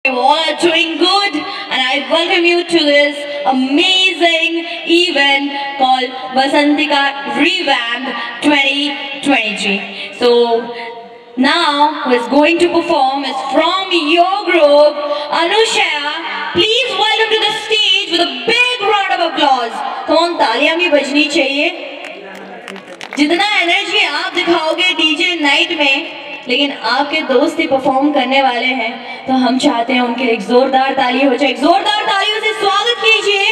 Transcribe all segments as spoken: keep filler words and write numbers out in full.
You all are doing good, and I welcome you to this amazing event called Vasantika Revamp twenty twenty-three. So now who is going to perform is from your group, Anusha. Please welcome to the stage with a big round of applause. Come on, तालियां भी बजनी चाहिए. जितना energy आप दिखाओगे DJ night में, लेकिन आपके दोस्त ही परफॉर्म करने वाले हैं, तो हम चाहते हैं उनके लिए एक जोरदार ताली हो जाए. एक जोरदार तालियों से स्वागत कीजिए.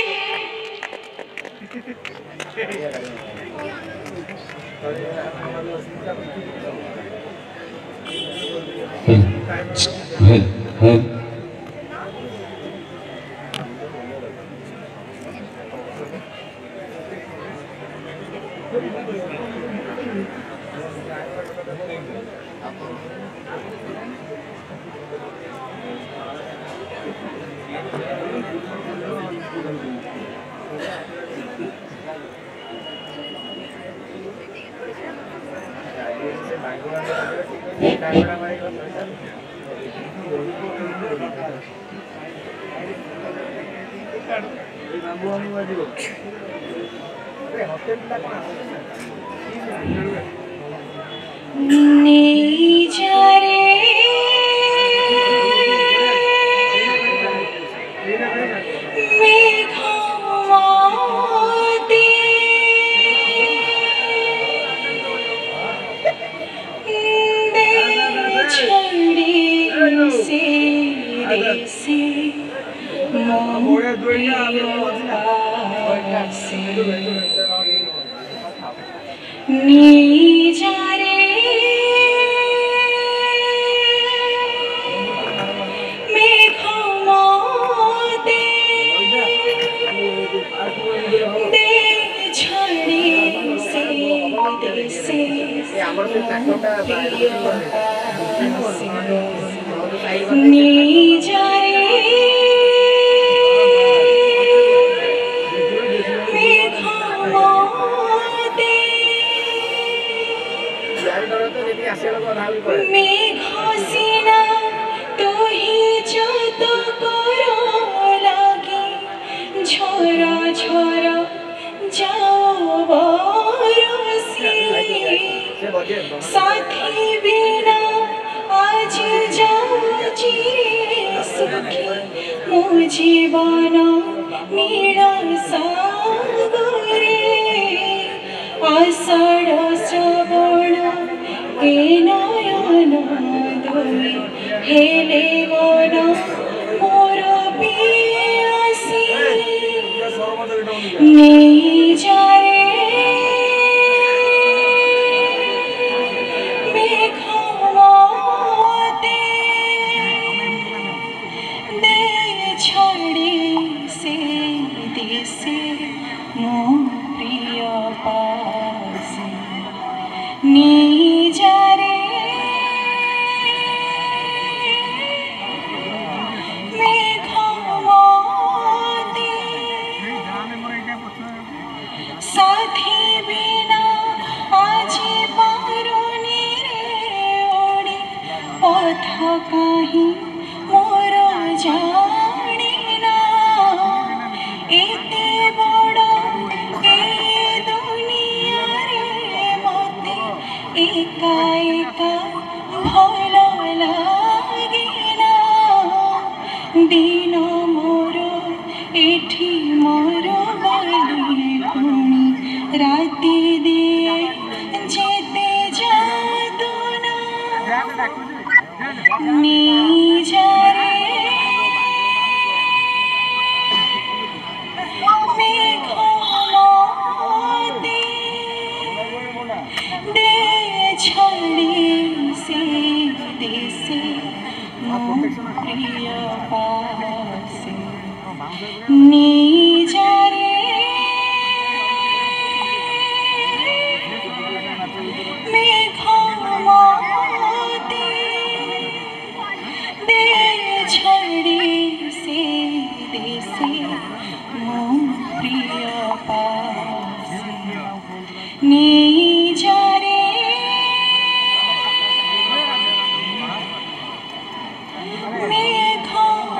मेघों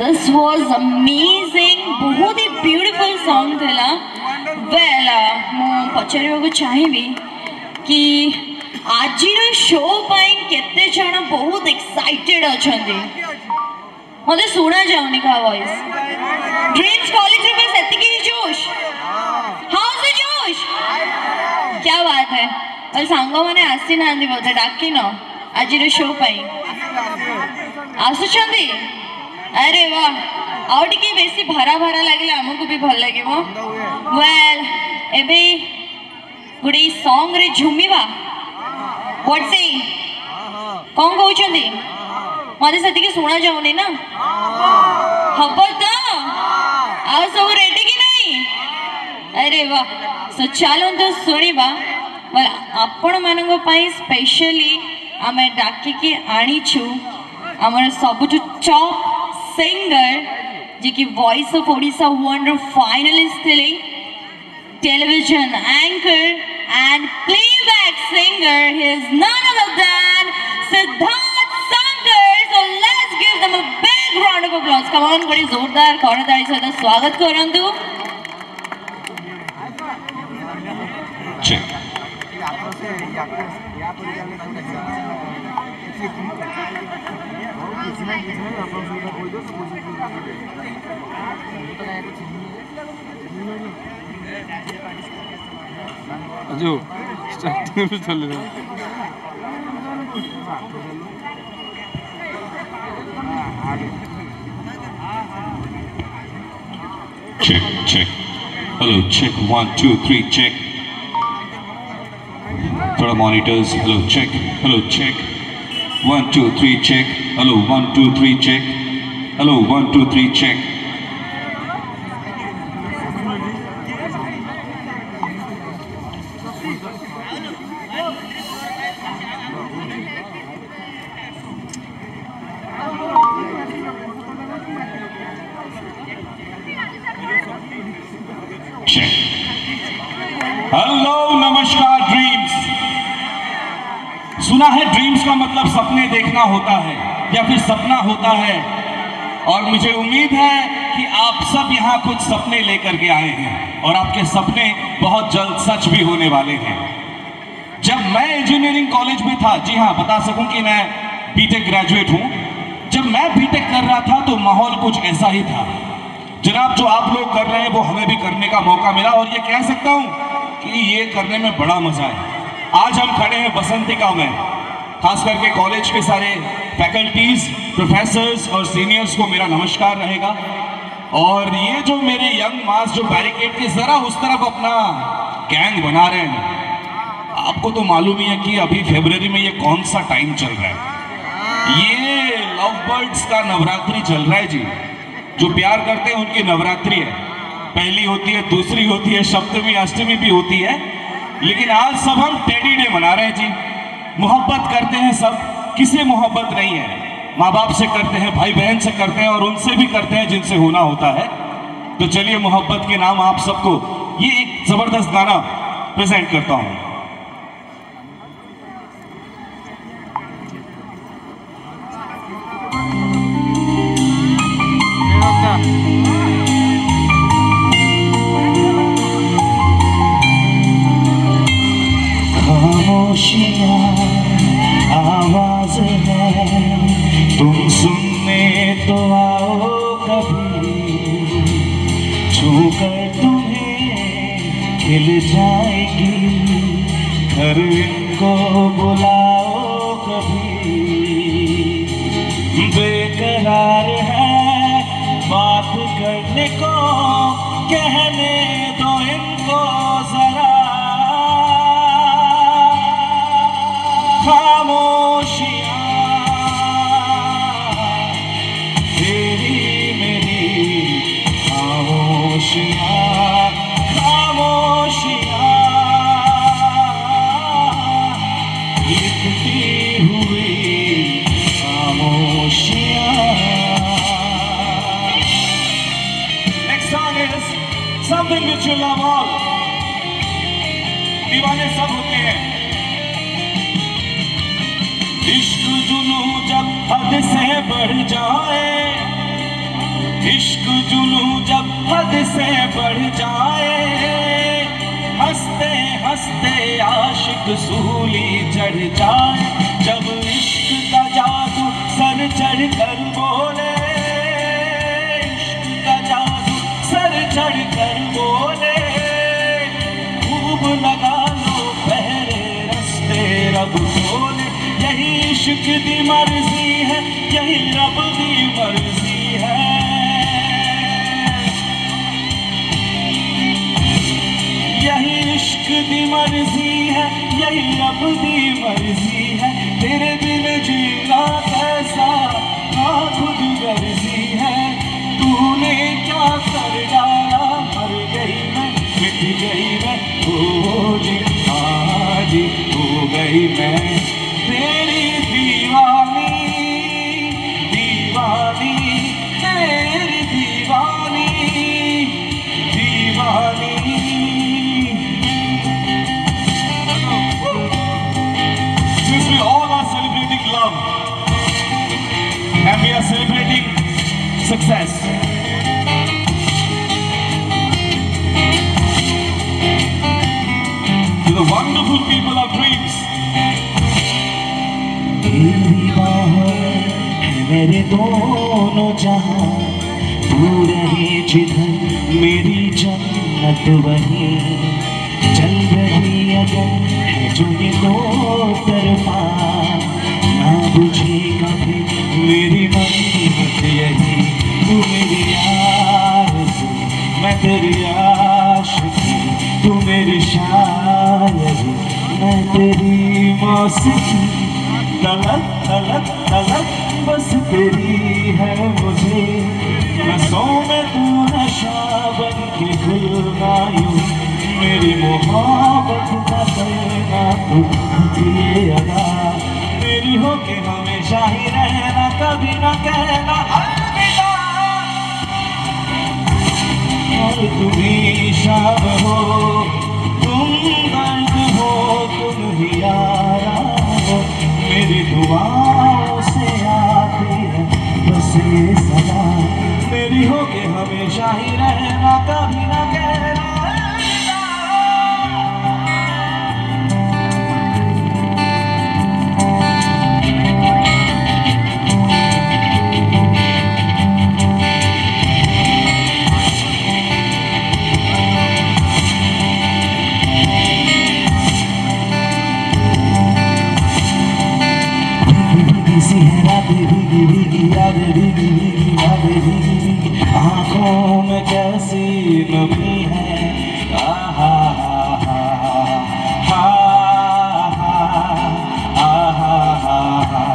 This was amazing, बहुत ही beautiful song थिला। Well, मो पचारिबा को चाहिबी कि आजिर शो पाई केते जण बहुत एक्साइटेड अछंती। मते सुना जाउनी का वॉइस। ड्रीम्स कॉलेज में सेतिकी जोश। हाउस द जोश। क्या बात है। और सांगो माने आसी नांदी बोते डाकी न आजिर शो पाई। आसुचंदी। अरे वाह आउ टिके बेसी भरा भरा लागले हमकु भी भल लागिबो। वेल एबे गुडी सॉन्ग रे झुमिबा व्हाट से कोन कहउचंदी मते सेतिके सुना जाउनी ना हबो तो आ सब रेडी कि नहीं। अरे वाह सो चलो तो सुनिबा। वेल आपण मानंगो पाई स्पेशली आमे डाकी के आनी छु हमर सबुठु टॉप सिंगर जी की voice of Odisha wonder finalist थे television anchor and playback singer he is none other than Siddharth Sankar. So let's give them a big round of applause. Come on बड़ी जोरदार करताली सहित स्वागत करंतु। अजो स्टार्टिंग में चल रहा check check hello check one two three check थोड़ा monitors hello check hello check one two three check hello one two three check hello one two three check hello नमस्कार ड्रीम्स। सुना है ड्रीम्स का मतलब सपने देखना होता है या फिर सपना होता है और मुझे उम्मीद है कि आप सब यहाँ कुछ सपने लेकर के आए हैं और आपके सपने बहुत जल्द सच भी होने वाले हैं। जब मैं इंजीनियरिंग कॉलेज में था, जी हाँ बता सकूं कि मैं बीटेक ग्रेजुएट हूँ, जब मैं बीटेक कर रहा था तो माहौल कुछ ऐसा ही था। जनाब जो आप लोग कर रहे हैं वो हमें भी करने का मौका मिला और ये कह सकता हूँ कि ये करने में बड़ा मजा है। आज हम खड़े हैं बसंतिका में, खास करके कॉलेज के सारे फैकल्टीज, प्रोफेसर्स और सीनियर्स को मेरा नमस्कार रहेगा। और ये जो मेरे यंग मास जो बैरिकेड के जरा उस तरफ अपना गैंग बना रहे हैं, आपको तो मालूम ही है कि अभी फरवरी में ये कौन सा टाइम चल रहा है। ये लव बर्ड्स का नवरात्रि चल रहा है जी। जो प्यार करते हैं उनकी नवरात्रि है, पहली होती है, दूसरी होती है, सप्तमी अष्टमी भी होती है, लेकिन आज सब हम टेडी डे मना रहे हैं जी। मोहब्बत करते हैं सब, किसे मोहब्बत नहीं है, माँ बाप से करते हैं, भाई बहन से करते हैं और उनसे भी करते हैं जिनसे होना होता है। तो चलिए मोहब्बत के नाम आप सबको ये एक जबरदस्त गाना प्रेजेंट करता हूँ। आवाज है तुम सुनने तो आओ कभी, छूकर तुम्हें खिल जाएगी, घर इनको बुलाओ कभी। बेकरार है बात करने को, कहने दो इनको जरा, खामोशियाँ तेरी मेरी खामोशियाँ, खामोशियाँ लिखती हुई खामोशियाँ। Next song is something which you love all. दीवाने सब होते हैं। इश्क जुनू जब हद से बढ़ जाए, इश्क जुनू जब हद से बढ़ जाए, हंसते हंसते आशिक सूली चढ़ जाए। जब इश्क का जादू सर चढ़ कर बोले, इश्क का जादू सर चढ़ कर बोले, खूब लगा लो पहरे रस्ते रब खोले। यही इश्क दी मर्जी है, यही रब दी मर्जी है। यही इश्क दी मर्जी है, यही रब दी मर्जी है। तेरे बिन जीना कैसा ना खुद गर्जी है। तूने क्या कर डाला, मर गई मैं, मिट गई मैं, हो जी हाँ जी हो गई मैं। तेरी दीवानी दीवानी, तेरी दीवानी दीवानी। Since we all are celebrating love and we are celebrating success, to the wonderful people of dreams, तेरी बाहों में है मेरे दोनों जहां, तू रहे जिधर मेरी जन्नत वहीं। चल रही अगर है जो ये दो तरफा, ना बुझे कभी मेरी मंजिल यही। तू मेरी आरज़ू, मैं तेरी आशिकी, तू मेरी शायरी, मैं तेरी मौसीकी। तलक तलक तलक बस तेरी है मुझे, नसों में तू नशा बन के घुलना यूं। मेरी मोहब्बत का करना तू ये अदा, मेरी हो के हमेशा ही रहना, कभी ना कहना अलविदा। और तुम ही शाम हो, तुम दर्द हो, तुम ही आराम हो। मेरी दुआओं से आती है बस ये सदा, मेरी हो के हमेशा ही रहना, कभी ना कहना अलविदा। भीगी भीगी यादें, भीगी भीगी यादें, भीगी भीगी आँखों में कैसी नमी है। आहा आहा आहा आहा,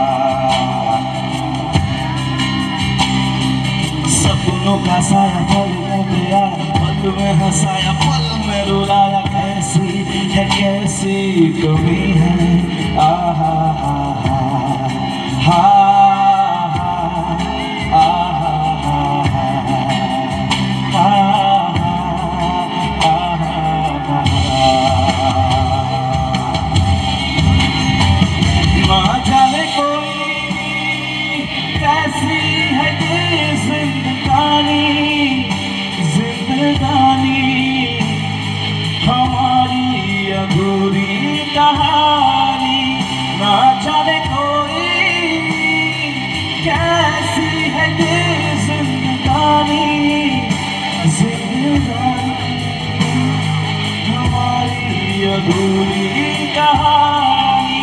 सपनों का साया पल में गया, पल में हंसाया, पल में रुलाया। कैसी है कैसी कमी है। आहा आहा हा हा ना जाने कोई कैसी है ये जिंदगानी, जिंदगानी हमारी अधूरी कहानी। ना जाने कोई कैसी है ये जिंदगानी, जिंदगानी हमारी अधूरी कहानी।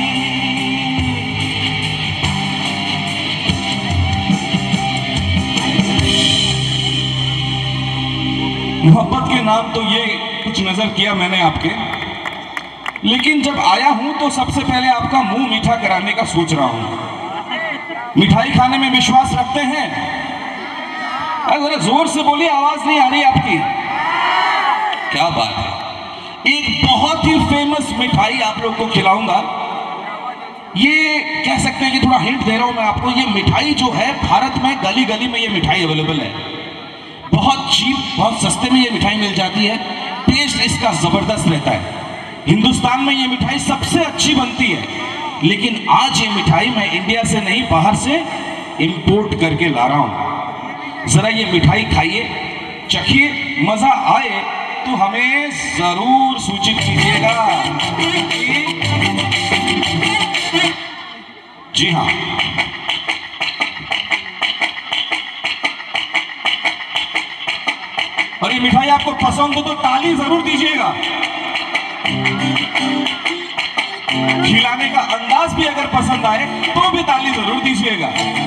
मोहब्बत के नाम तो ये कुछ नजर किया मैंने आपके, लेकिन जब आया हूं तो सबसे पहले आपका मुंह मीठा कराने का सोच रहा हूं। मिठाई खाने में विश्वास रखते हैं? जरा जोर से बोलिए, आवाज नहीं आ रही आपकी। क्या बात है। एक बहुत ही फेमस मिठाई आप लोग को खिलाऊंगा। ये कह सकते हैं कि थोड़ा हिंट दे रहा हूं मैं आपको। ये मिठाई जो है भारत में गली गली में ये मिठाई अवेलेबल है। बहुत चीप, बहुत सस्ते में ये मिठाई मिल जाती है। टेस्ट इसका जबरदस्त रहता है। हिंदुस्तान में ये मिठाई सबसे अच्छी बनती है, लेकिन आज ये मिठाई मैं इंडिया से नहीं बाहर से इंपोर्ट करके ला रहा हूं। जरा ये मिठाई खाइए, चखिए, मजा आए तो हमें जरूर सूचित कीजिएगा। जी हाँ, और ये मिठाई आपको पसंद हो तो ताली जरूर दीजिएगा। खिलाने का अंदाज भी अगर पसंद आए तो भी ताली जरूर दीजिएगा।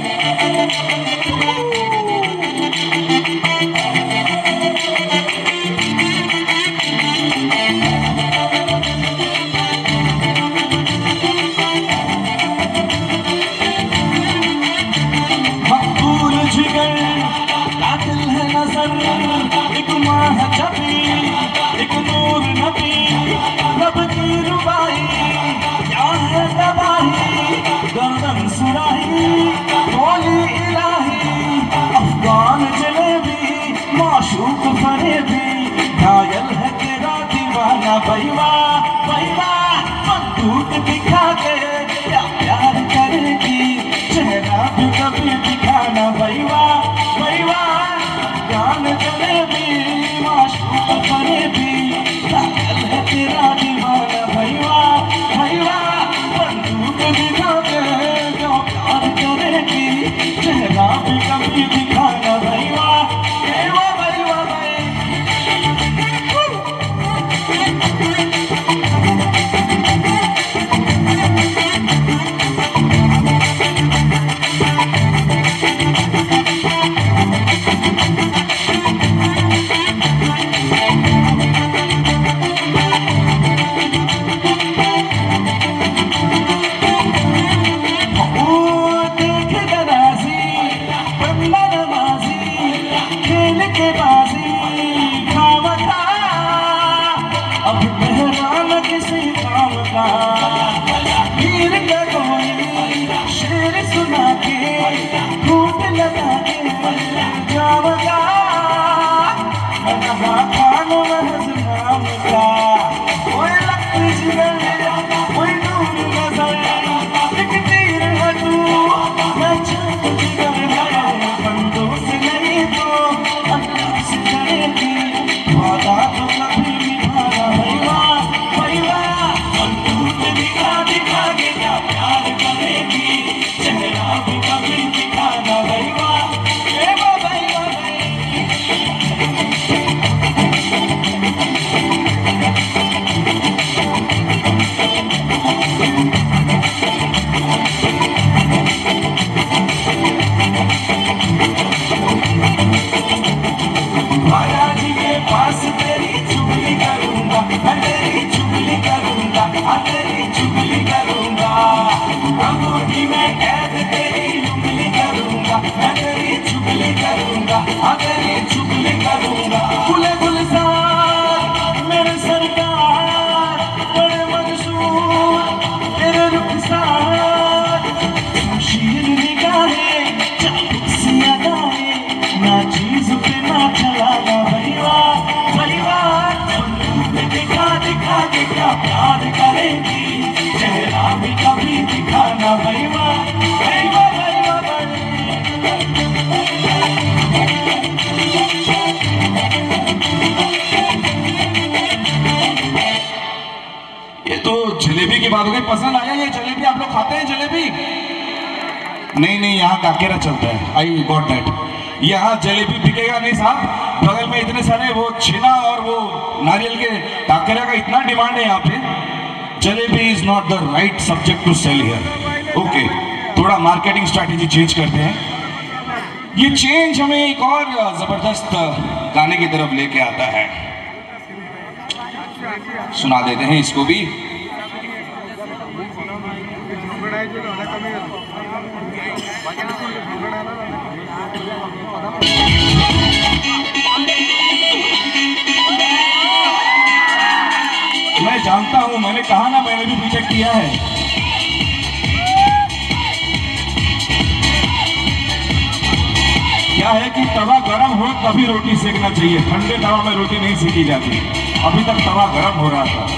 मकबूल जिगर कातिल है नजर, एक माह जबी, एक नूर नबी, रब की रुबाई क्या है तबाही, गर्दन सुराही बोली इलाही, अफगान जलेबी माशूक फरेबी, घायल है तेरा दीवाना बैवा बैवा, बंदूक दिखा के क्या प्यार करेगी, चेहरा भी कभी दिखाना बैवा बैवा, अफगान जलेबी माशूक फरेबी, घायल है तेरा दीवाना बैवा बैवा, बंदूक दिखा के क्या प्यार करेगी, चेहरा भी कभी दिखाना बैवा बैवा बैवा बैवा। पसंद आया ये जलेबी? आप लोग खाते हैं जलेबी? नहीं नहीं, यहाँ काकेरा चलता है। I got that. यहाँ जलेबी बिकेगा नहीं साहब। बगल में इतने सारे वो छेना और वो नारियल के काकेरा का इतना डिमांड है यहाँ पे। Jalebi is not the right subject to sell here. Okay, थोड़ा मार्केटिंग स्ट्रैटेजी चेंज करते हैं। ये चेंज हमें एक और जबरदस्त गाने की तरफ लेके आता है, सुना देते हैं इसको भी। मैं जानता हूं, मैंने कहा ना, मैंने भी बीटेक किया है। क्या है कि तवा गरम हो तभी रोटी सेकना चाहिए, ठंडे तवा में रोटी नहीं सेकी जाती। अभी तक तवा गरम हो रहा था।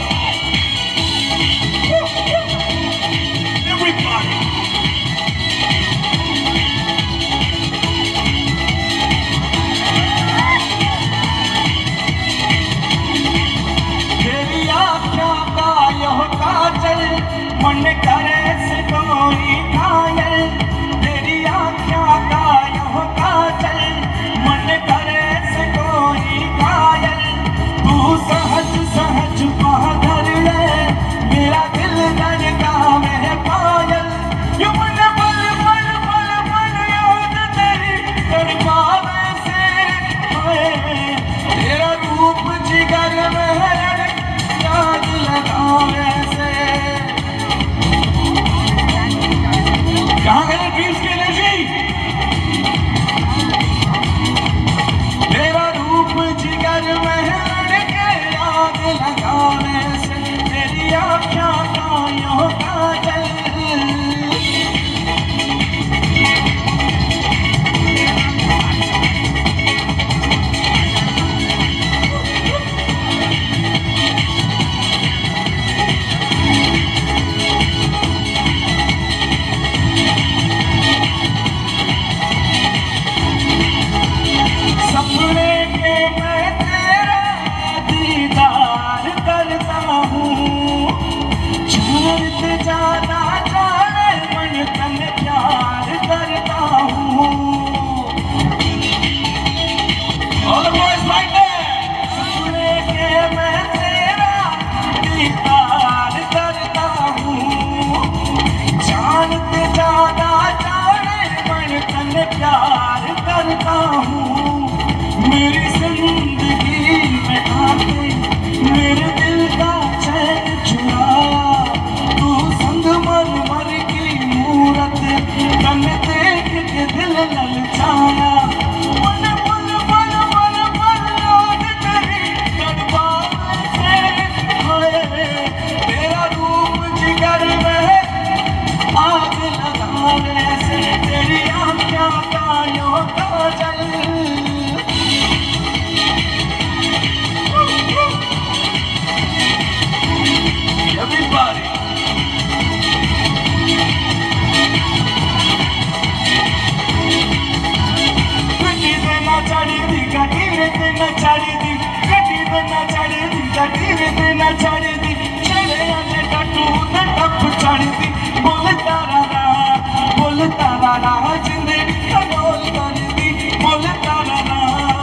टीवी ते न चढ़दी चले आने कटू ते टप चढ़दी बोल तारा रा बोल तारा रा जिंदगी कबूल करदी बोल तारा रा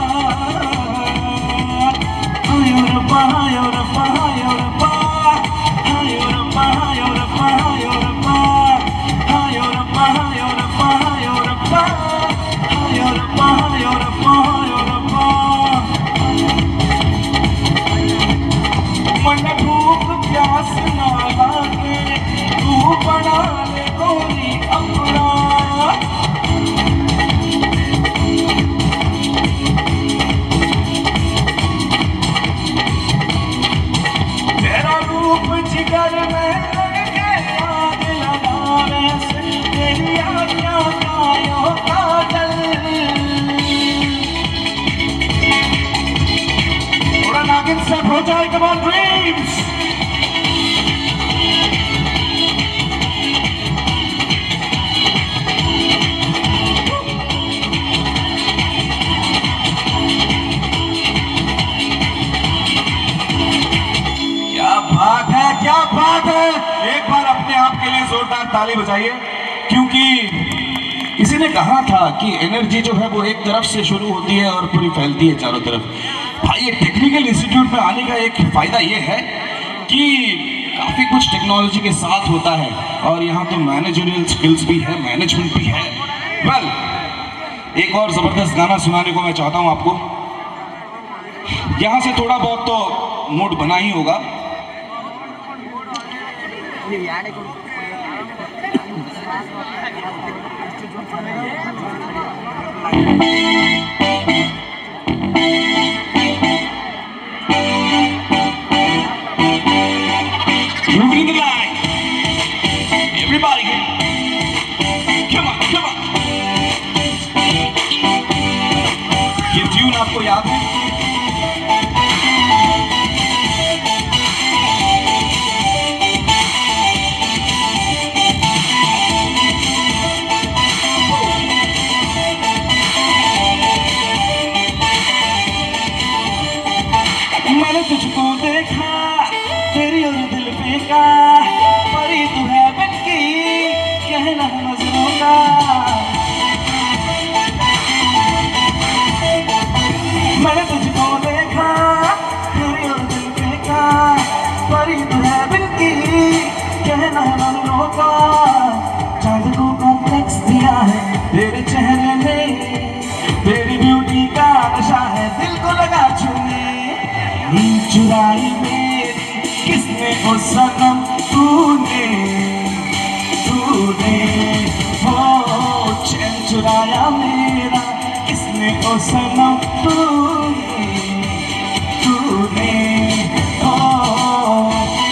हाय रब्बा हाय रब्बा हाय रब्बा हाय रब्बा हाय रब्बा हाय रब्बा हाय रब्बा हाय रब्बा हाय रब्बा हाय रब्बा हाय रब्बा हाय रब्बा मन भूख प्यास ना लागे तू बना ले गोरी अपना तेरा रूप जिगर में लगे आग लगाने से तेरी आज्ञा कायों काजल थोड़ा नागिन से हो जाए come on dreams क्या बात है क्या बात है एक बार अपने आप के लिए जोरदार ताली बजाइए क्योंकि किसी ने कहा था कि एनर्जी जो है वो एक तरफ से शुरू होती है और पूरी फैलती है चारों तरफ। भाई ये टेक्निकल इंस्टीट्यूट में आने का एक फायदा ये है कि काफी कुछ टेक्नोलॉजी के साथ होता है और यहाँ तो मैनेजरियल स्किल्स भी है मैनेजमेंट भी है। वेल एक और जबरदस्त गाना सुनाने को मैं चाहता हूँ आपको। यहाँ से थोड़ा बहुत तो मूड बना ही होगा। Moving the line, everybody, come on, come on. ये ट्यून आपको याद है? मैंने तुझको देखा तेरी और दिल पे का परी तू है बनकी कहना नजरों का मैंने तुझको देखा तेरी और दिल पे का परी तू है बनकी कहना नजरों का चांद को कॉम्प्लेक्स दिया है तेरे चेहरे में तेरी ब्यूटी का नशा है दिल को लगा छूने नींद चुराई मेरी किसने ओ सनम तूने तूने हो चैन चुराया मेरा किसने ओ सनम तूने तूने हो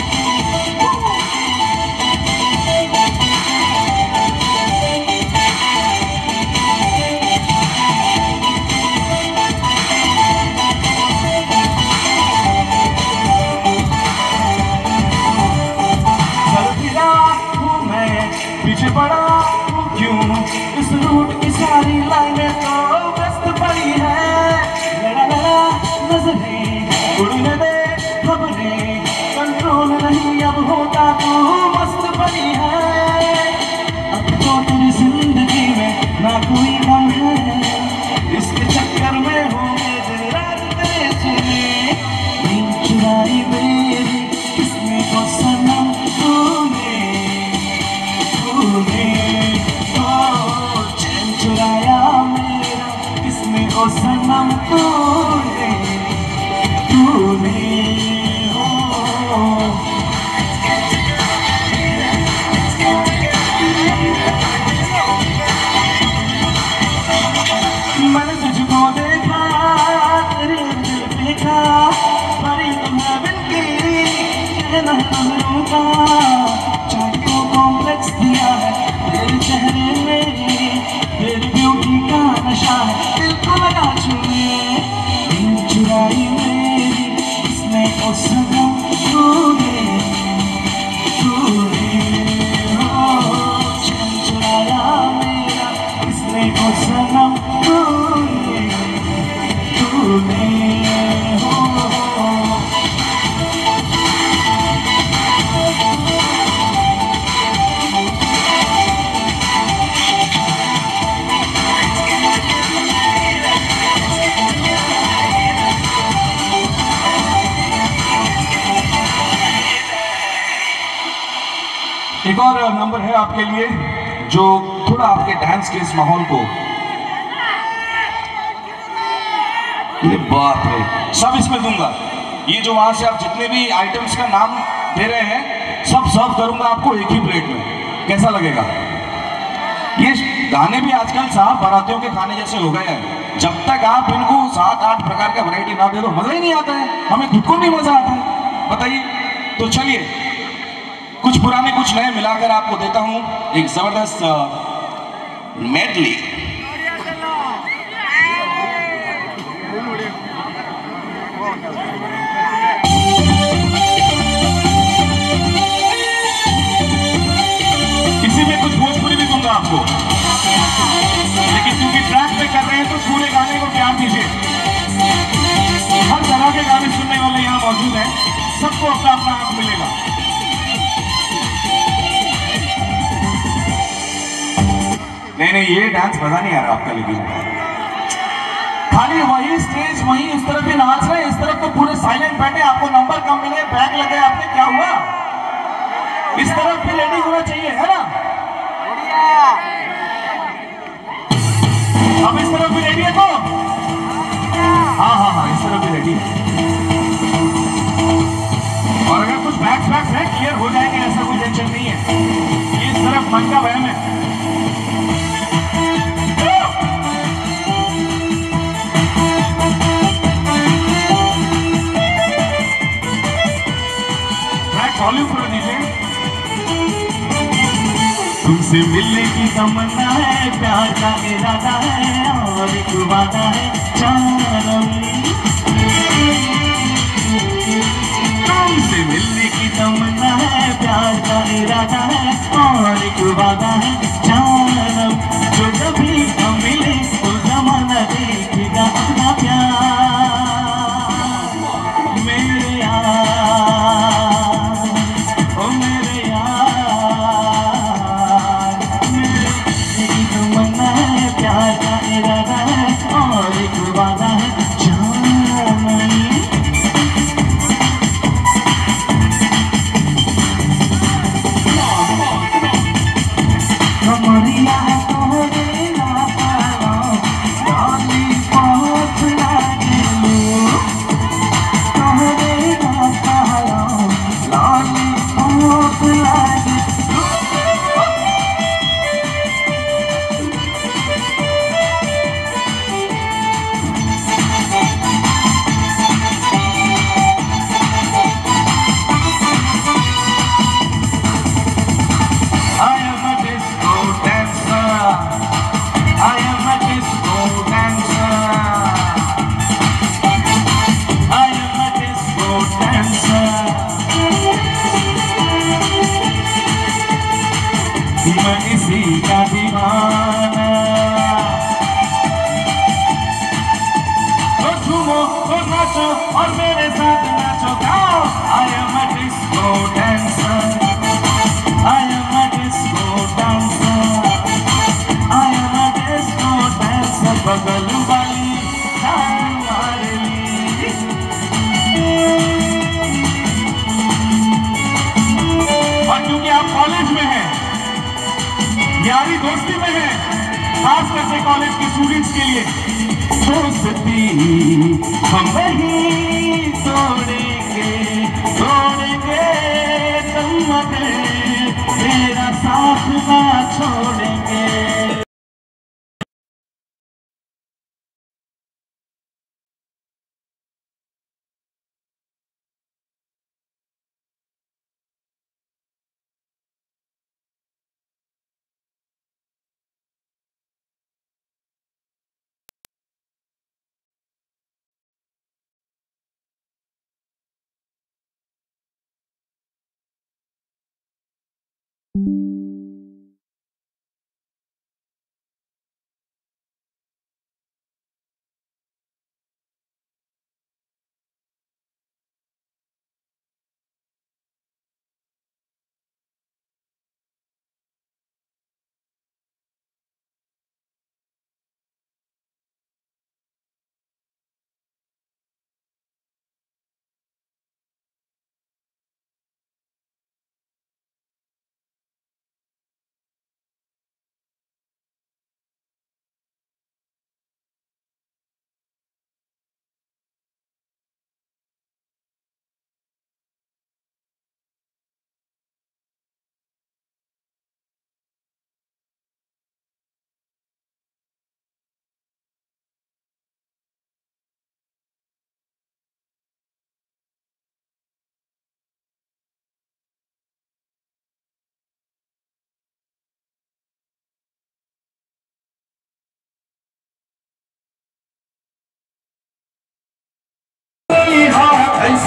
पीछे पड़ा हूँ क्यों इस रूट की सारी लाइनें तो मस्त पड़ी है लड़ा लड़ा नजरें उड़ने दे खबरें कंट्रोल नहीं अब होता तू मस्त पड़ी है अब तो तेरी जिंदगी में ना कोई गम है इसके चक्कर में होंगे दिन रात तेरे चेहरे नींद चुराई मेरी किसने को सनम तूने चैन चुराया मेरा किसने ओ सनम तूने तूने हो मैंने तुझको देखा तेरे दिल देखा परी तुम्हें बनके कहना नजरों का चांद को कॉम्प्लेक्स दिया है तेरे चेहरे में तेरी ब्यूटी का नशा है दिल को लगा छूने नींद चुराई मेरी किसने ओ सनम तूने तूने हो चैन चुराया मेरा किसने ओ सनम तूने तूने हो एक और नंबर है आपके लिए जो थोड़ा आपके डांस के इस माहौल को, ये बात है, सब इसमें दूंगा। ये जो वहां से आप जितने भी आइटम्स का नाम दे रहे हैं सब सर्व करूंगा आपको एक ही प्लेट में। कैसा लगेगा? ये गाने भी आजकल साहब बारातियों के खाने जैसे हो गए हैं। जब तक आप इनको सात आठ प्रकार का वैरायटी ना दे दो मजा ही नहीं आता है, हमें खुद को नहीं मजा आता है, बताइए। तो चलिए कुछ पुराने कुछ नए मिलाकर आपको देता हूं एक जबरदस्त मेडली। इसी में कुछ भोजपुरी भी दूंगा आपको, लेकिन क्योंकि ट्रैक पे कर रहे हैं तो पूरे गाने को प्यार दीजिए। हर तरह के गाने सुनने वाले यहाँ मौजूद हैं, सबको अपना अपना हक मिलेगा। नहीं नहीं ये डांस मजा नहीं आ रहा आपका, लेकिन खाली वही स्टेज वही उस तरफ भी नाच रहे हैं, इस तरफ तो पूरे साइलेंट बैठे, आपको नंबर कम मिले, बैग लगे आपने, क्या हुआ? इस तरफ भी लेडीज होना चाहिए, है ना? अब इस तरफ भी रेडी है तो? हाँ हाँ हाँ इस तरफ भी रेडी है। और अगर कुछ बैग्स बैग्स है क्लियर हो जाएंगे, ऐसा कोई टेंशन नहीं है, ये इस तरफ मन का वहम है। वॉल्यूम पूरा दीजिए। तुमसे मिलने की तमन्ना है, प्यार का इरादा है और एक वादा है जानम। तुमसे मिलने की तमन्ना है, प्यार का इरादा है और एक वादा है जानम। जो कभी हम मिले तो जमाना देखेगा अपना प्यार। मेरे यार ओ मेरे यार, मेरे की तमन्ना है, प्यार का इरादा है और एक वादा है जानम। कमरिया तोरे ना पालो, डाली पहुंच लागे लो, तोरे ना पालो, डाली पहुंच लागे लो। I am a disco dancer. I am a disco dancer. I am a disco dancer. मैं इसी का दीवाना। तो झूमो तो नाचो और मेरे साथ नाचो गाओ। I am a disco dancer. I am a disco dancer. I am a disco dancer. बगल वाली जान मार ली। और क्योंकि आप कॉलेज में हैं, यारी दोस्ती में है, खास करके कॉलेज के स्टूडेंट्स के लिए, दोस्ती हम नहीं तोड़ेंगे, तोड़ेंगे तुम मगर तेरा साथ ना छोड़ेंगे।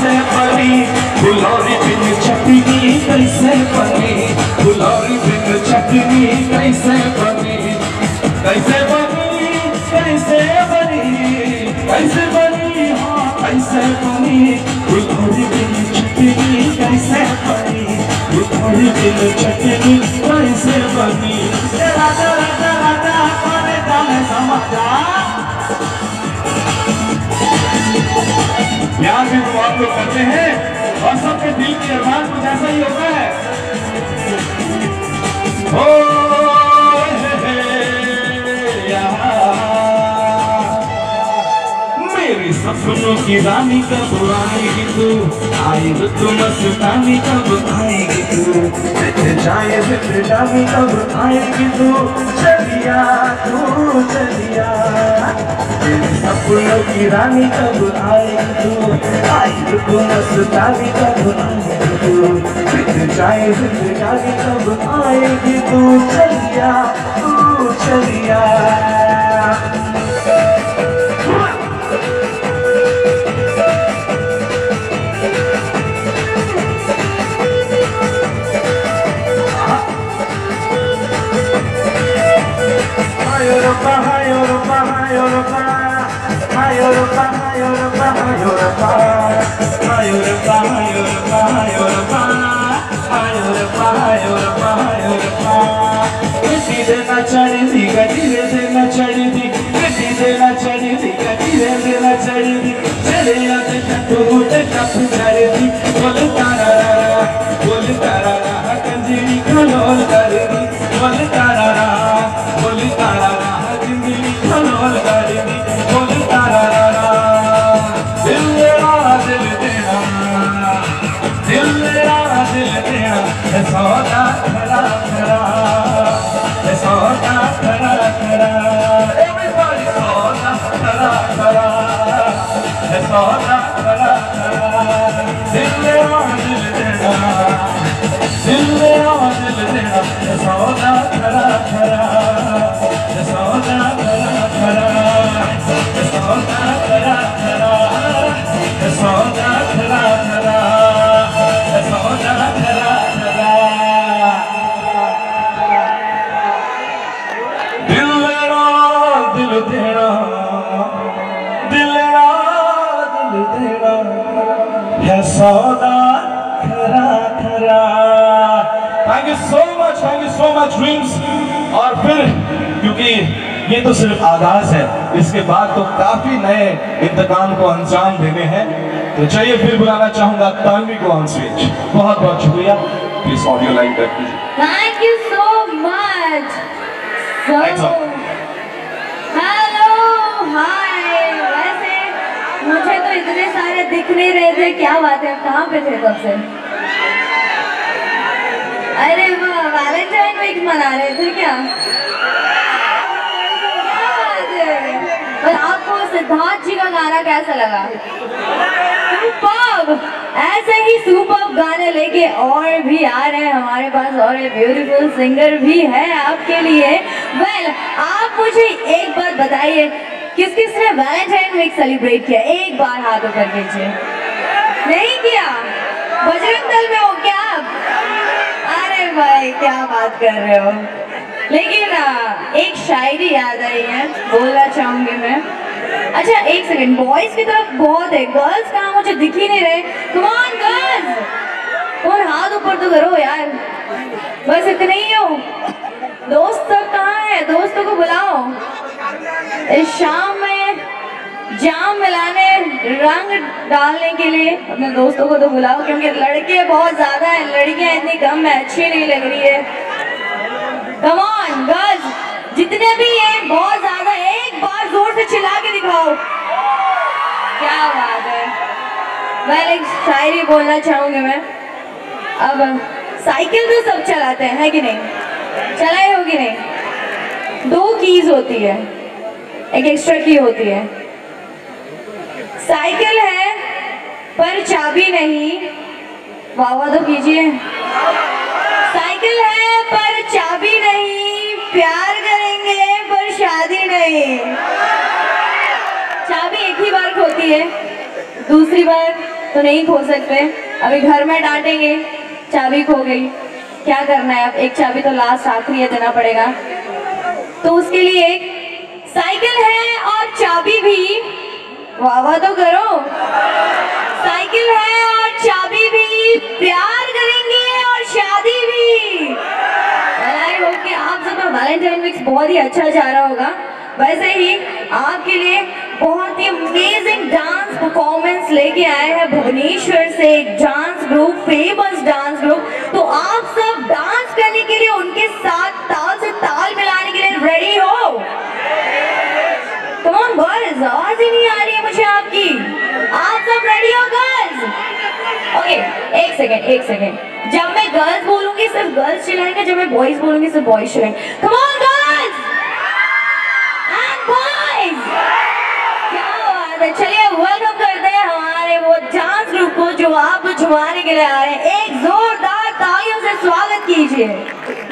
कैसे बनी, फुलौरी बिन चटनी कैसे बनी, फुलौरी बिन चटनी कैसे बनी, कैसे बनी, कैसे बनी, कैसे बनी, हाँ कैसे बनी, फुलौरी बिन चटनी कैसे बनी, फुलौरी बिन चटनी कैसे बनी। राजा राजा राजा करे जाने समाजा, प्यार भी तो आप लोग करते हैं और सबके दिल की अरमान कुछ ऐसा ही होता है। ओ हे हे मेरी सपनों की रानी कब आएगी तू, आएगी तू मस्तानी कब आएगी तू, जाए जिंदगानी कब आएगी तू, चलिया तू चलिया, मेरी सपनों की रानी कब आएगी तू, आएगी तू मस्तानी कब आएगी तू, जाए जिंदगानी कब आएगी तू, चलिया तू चलिया। Europa, Europa, Europa, Europa, Europa, Europa, Europa, Europa, Europa, Europa, Europa, गड्डी देना चढ़ी थी, गड्डी देना चढ़ी थी, गड्डी देना चढ़ी थी, गड्डी देना चढ़ी थी, चले आते टू मुझे टप चढ़ी थी, बोल तारा बोल तारा कंजी खलोल कर दी, बोल तारा बोल तारा जिंदगी खलोल कर दी, बोल तारा दिल मेरा दिल तेरा, दिल मेरा दिल तेरा, सौदा खरा खरा, सौदा खरा खरा, everybody सौदा खरा खरा, सौदा खरा खरा, दिल मेरा दिल तेरा, दिल मेरा दिल तेरा, सौदा खरा खरा, सौदा खरा खरा, सौदा खरा खरा, सौदा खरा खरा, सौदा खरा खरा। दिल मेरा दिल तेरा, दिल मेरा दिल तेरा, है सौदा खरा खरा। Thank you so much, thank you so much dreams. और फिर क्योंकि ये तो सिर्फ आगाज है, इसके बाद तो काफी नए इंतकाम को अंजाम देने हैं, तो चलिए फिर बुलाना चाहूंगा तानवी को ऑन स्टेज। बहुत बहुत शुक्रिया, प्लीज ऑडियो लाइन कर दीजिए। Thank you so much. Hello hi, वैसे मुझे तो इतने सारे दिख नहीं रहे थे, क्या बात है, कहाँ पे थे कब से? अरे वाह, वैलेंटाइन वीक मना रहे थे क्या? क्या बात है। और आपको सिद्धार्थ जी का गाना कैसा लगा? सुपर्ब। ऐसे ही सुपर्ब गाने लेके और भी आ रहे हैं हमारे पास, और एक ब्यूटीफुल सिंगर भी है आपके लिए। वेल well, आप मुझे एक बात बताइए, किस किस ने वैलेंटाइन वीक सेलिब्रेट किया? एक बार हाथ ऊपर कीजिए। नहीं किया? बजरंग दल में हो क्या आप? अरे भाई क्या बात कर रहे हो। लेकिन एक शायरी याद आई है, बोलना चाहूंगी मैं। अच्छा एक सेकंड, बॉयज की तरफ बहुत है, गर्ल्स कहाँ मुझे दिख ही नहीं रहे। कम ऑन गर्ल्स, कौन हाथ ऊपर तो करो यार, बस इतने ही हो। दोस्त सब कहाँ है? दोस्तों को बुलाओ इस शाम में जाम मिलाने, रंग डालने के लिए अपने दोस्तों को तो बुलाओ, क्योंकि लड़के बहुत ज्यादा हैं, लड़कियां इतनी कम है, अच्छी नहीं लग रही है। कम ऑन गर्ल्स, जितने भी हैं बहुत ज्यादा, एक बार जोर से चिल्ला के दिखाओ। क्या बात है। मैं एक शायरी बोलना चाहूंगी मैं। अब साइकिल तो सब चलाते हैं, है कि नहीं? चलाई होगी नहीं? दो कीज होती है, एक एक्स्ट्रा की होती है। साइकिल है पर चाबी नहीं, वाह वाह तो कीजिए। साइकिल है पर चाबी नहीं, प्यार करेंगे पर शादी नहीं। चाबी एक ही बार खोती है, दूसरी बार तो नहीं खो सकते। अभी घर में डांटेंगे, चाबी खो गई, क्या करना है अब, एक चाबी तो लास्ट आखिरी है, देना पड़ेगा। तो उसके लिए एक साइकिल है और चाबी भी, वाह वाह तो करो, साइकिल है और चाबी भी, प्यार करेंगे और शादी भी। आई होप कि आप सबका वैलेंटाइन वीक बहुत ही अच्छा जा रहा होगा। वैसे ही आपके लिए बहुत ही अमेजिंग डांस परफॉर्मेंस लेके आए हैं भुवनेश्वर से एक dance group, famous dance group. तो आप सब डांस करने के लिए उनके साथ ताल से ताल मिलाने के लिए रेडी हो? कम ऑन गर्ल्स, आवाज ही नहीं आ रही है मुझे आपकी। आप सब रेडी हो गर्ल्स? ओके, एक सेकेंड एक सेकेंड जब मैं गर्ल्स बोलूंगी सिर्फ गर्ल्स चिल्लाएंगे, जब मैं बॉयज बोलूंगी सिर्फ बॉयज चिल्लाएंगे। Come on girls and boys, क्या बात है। चलिए वेलकम करते हैं हमारे वो डांस ग्रुप को जो आपको झुमाने के लिए आ रहे हैं। एक जोरदार तालियों से स्वागत कीजिए।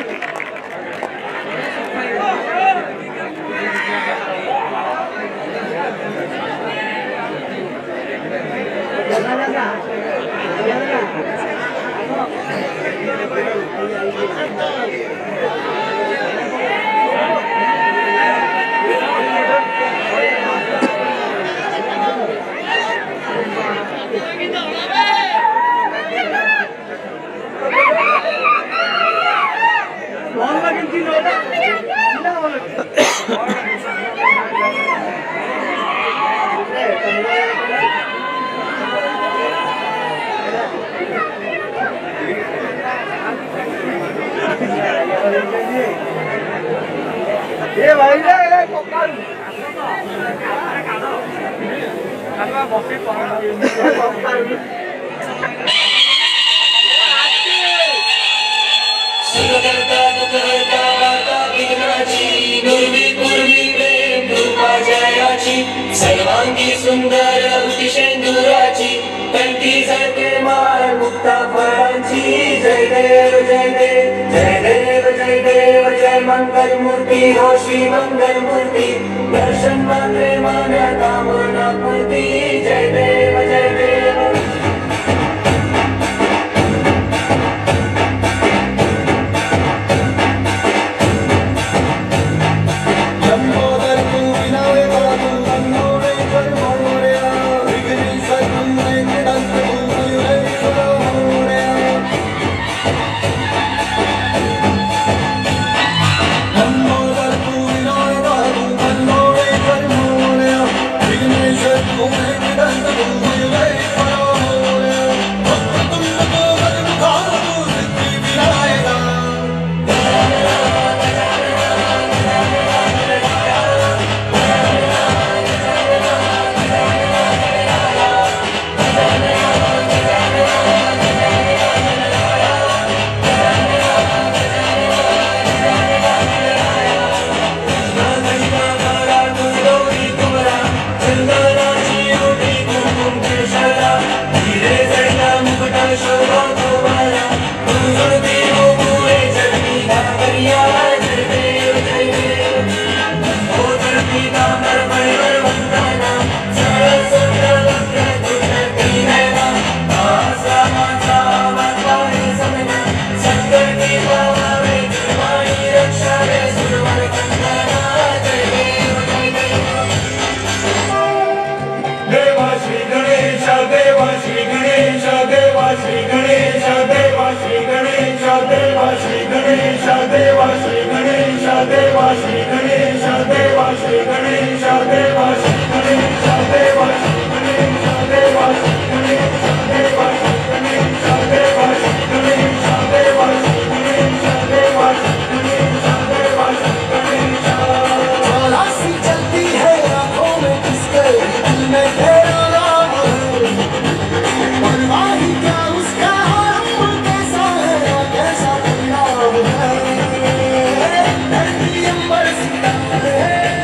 ये भाई ले ले कोकल खाना बॉक्स पर सुरगर्ता दुखहर्ता वार्ता विघ्नाची दुर्वी पूर्वी प्रेम रूपा जयाची सर्वांगी सुंदर अतिशेंदुराची कंठी झळके माळ मुक्ता फळांची जय देव जय देव जय देव जय देव जय मंगल मूर्ती हो श्री मंगल मूर्ती दर्शन मात्रे मान्या कामना पूर्ती जय देव जय देव Hey!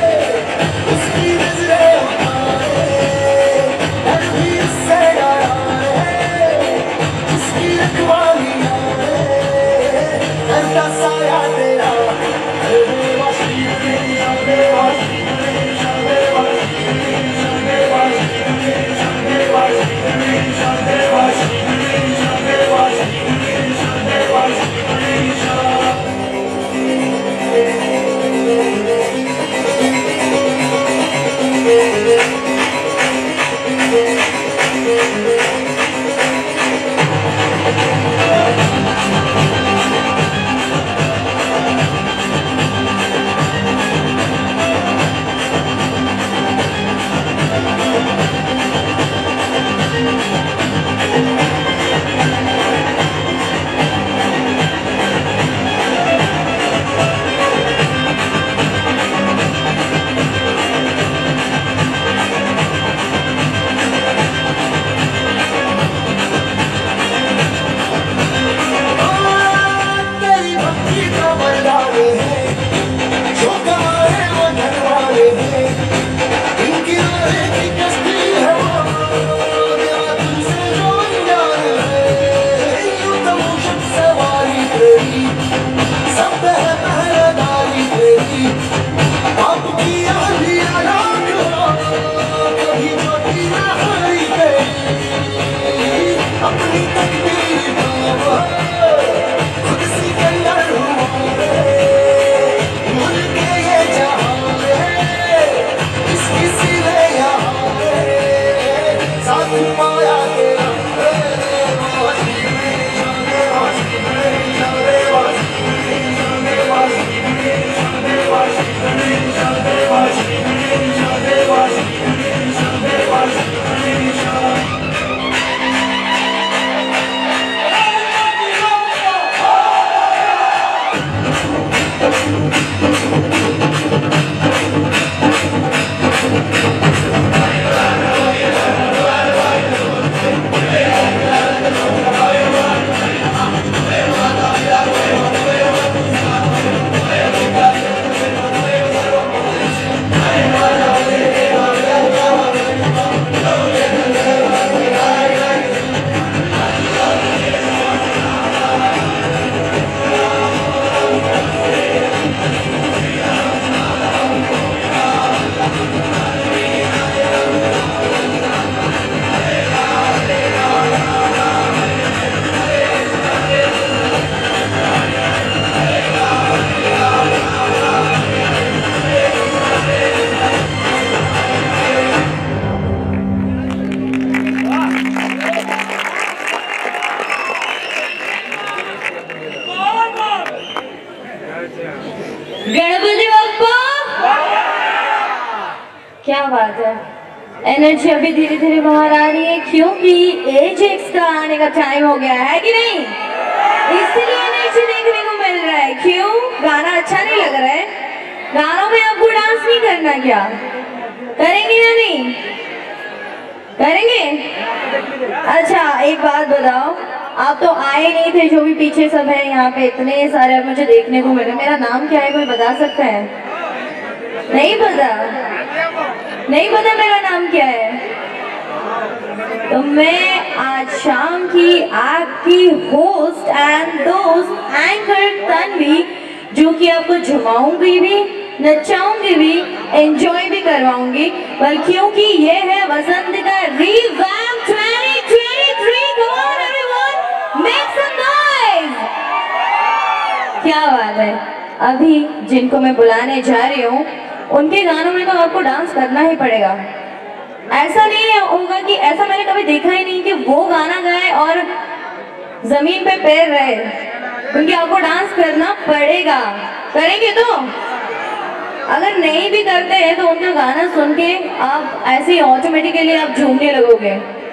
बात है, एनर्जी अभी धीरे धीरे बाहर आ रही है क्योंकि एज एक्स का आने का टाइम हो गया है कि नहीं, इसलिए एनर्जी देखने को मिल रहा है। क्यों? गाना अच्छा नहीं लग रहा है? गानों में आपको डांस नहीं करना क्या? करेंगे या नहीं करेंगे? अच्छा एक बात बताओ, आप तो आए नहीं थे, जो भी पीछे सब है यहाँ पे इतने सारे अब मुझे देखने को मिले। मेरा नाम क्या है, कोई बता सकता है? नहीं पता? नहीं पता मेरा नाम क्या है? तो मैं आज शाम की आपकी होस्ट एंड दोस्त एंकर तन्वी, जो कि आपको झुमाऊंगी भी, नचाऊंगी भी, एंजॉय भी करवाऊंगी, पर क्योंकि ये है Vasantika revamp twenty twenty three. Come on everyone, make some noise! क्या बात है। अभी जिनको मैं बुलाने जा रही हूँ उनके गानों में तो आपको डांस करना ही पड़ेगा। ऐसा नहीं होगा कि, ऐसा मैंने कभी देखा ही नहीं कि वो गाना गाए और जमीन पे पैर रहे, क्योंकि आपको डांस करना पड़ेगा। करेंगे तो? अगर नहीं भी करते हैं तो उनका गाना सुन के आप ऐसे ही ऑटोमेटिकली आप झूमने लगोगे।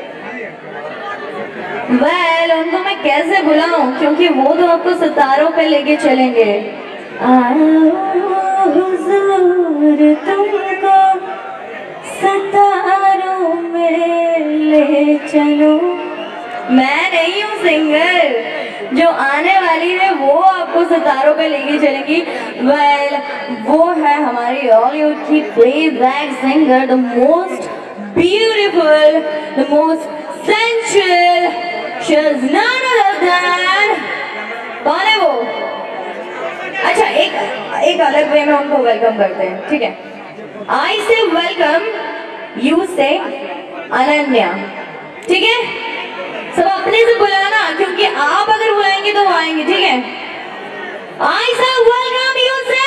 वेल well, उनको मैं कैसे बुलाऊं, क्योंकि वो तो आपको सितारों पे लेके चलेंगे। आओ हुजूर तुमको सितारों में ले चलो। मैं नहीं हूँ सिंगर, जो आने वाली है वो आपको सितारों पे लेके चलेगी। वेल well, वो है हमारी हॉलीवुड की playback singer, the most beautiful, the most sensual, she is none other than, कौन है वो? अच्छा एक एक अलग वे में उनको वेलकम करते हैं, ठीक है? आई से वेलकम, यू से अनन्या, ठीक है? सब अपने से बुलाना, क्योंकि आप अगर बुलाएंगे तो वो आएंगे, ठीक है? आई से वेलकम, यू से,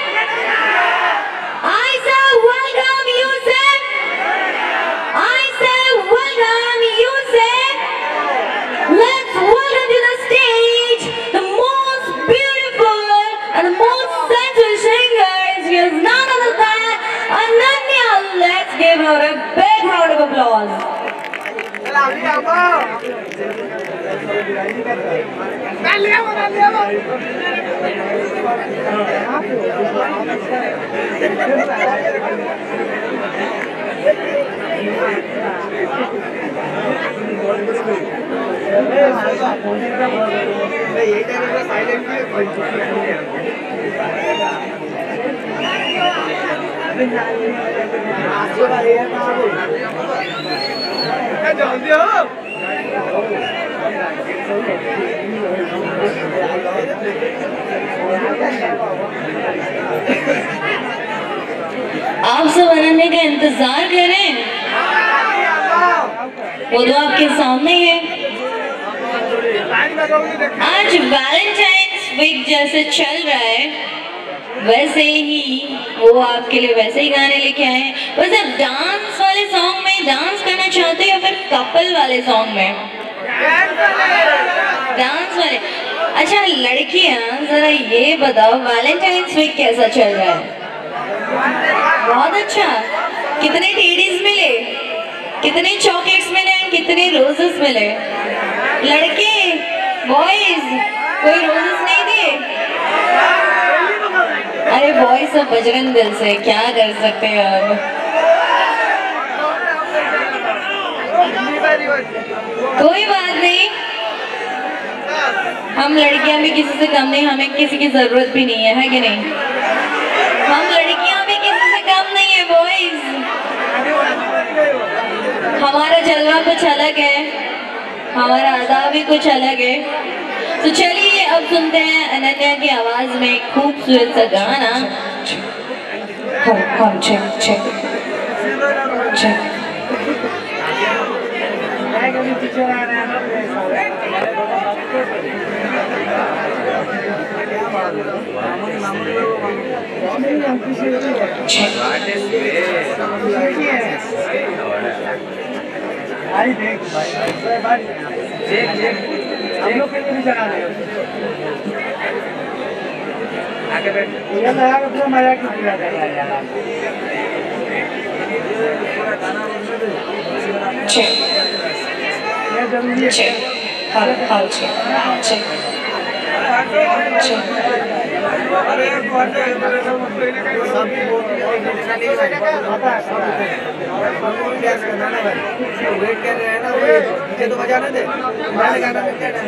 आई से वेलकम, यू से, आई से वेलकम, यू से। Let's welcome to the stage the most beautiful and the most sensual singer. She is none other than Ananya. Let's give her a big round of applause. आप सब अनन्या का इंतजार करें, वो तो आपके सामने है। आज वैलेंटाइन्स वीक जैसे चल रहा है, वैसे ही वो आपके लिए वैसे ही गाने लेके आए हैं। वैसे आप डांस वाले सॉन्ग में डांस करना चाहते हो या फिर कपल वाले सॉन्ग में? डांस वाले। अच्छा लड़कियां जरा ये बताओ, वैलेंटाइन्स वीक कैसा चल रहा है? बहुत अच्छा। कितने टेडीज मिले, कितने चॉकलेट्स मिले, कितने रोजेस मिले? लड़के बॉयज कोई रोजेस नहीं दिए? अरे बॉयज सब बजरंग दिल से, क्या कर सकते हैं अब। कोई बात नहीं, हम लड़कियां भी किसी से कम नहीं, हमें किसी की जरूरत भी नहीं है, है कि नहीं? हम लड़कियां भी किसी से कम नहीं है बॉयज। हमारा जलवा कुछ अलग है, हमारा अदा भी कुछ अलग है। तो चलिए अब सुनते हैं अनन्या की आवाज में एक खूबसूरत सा गाना। हम हम चेक चेक चेक। भाई देख भाई देख देख हम लोग के लिए भी चला रहे हो। आगे बैठ। ये लगा के पूरा मजा किया यार। check, check, hal, hal, check, check, check. Wait कर रहे हैं ना, ये तो बजाने दे, गाना गाना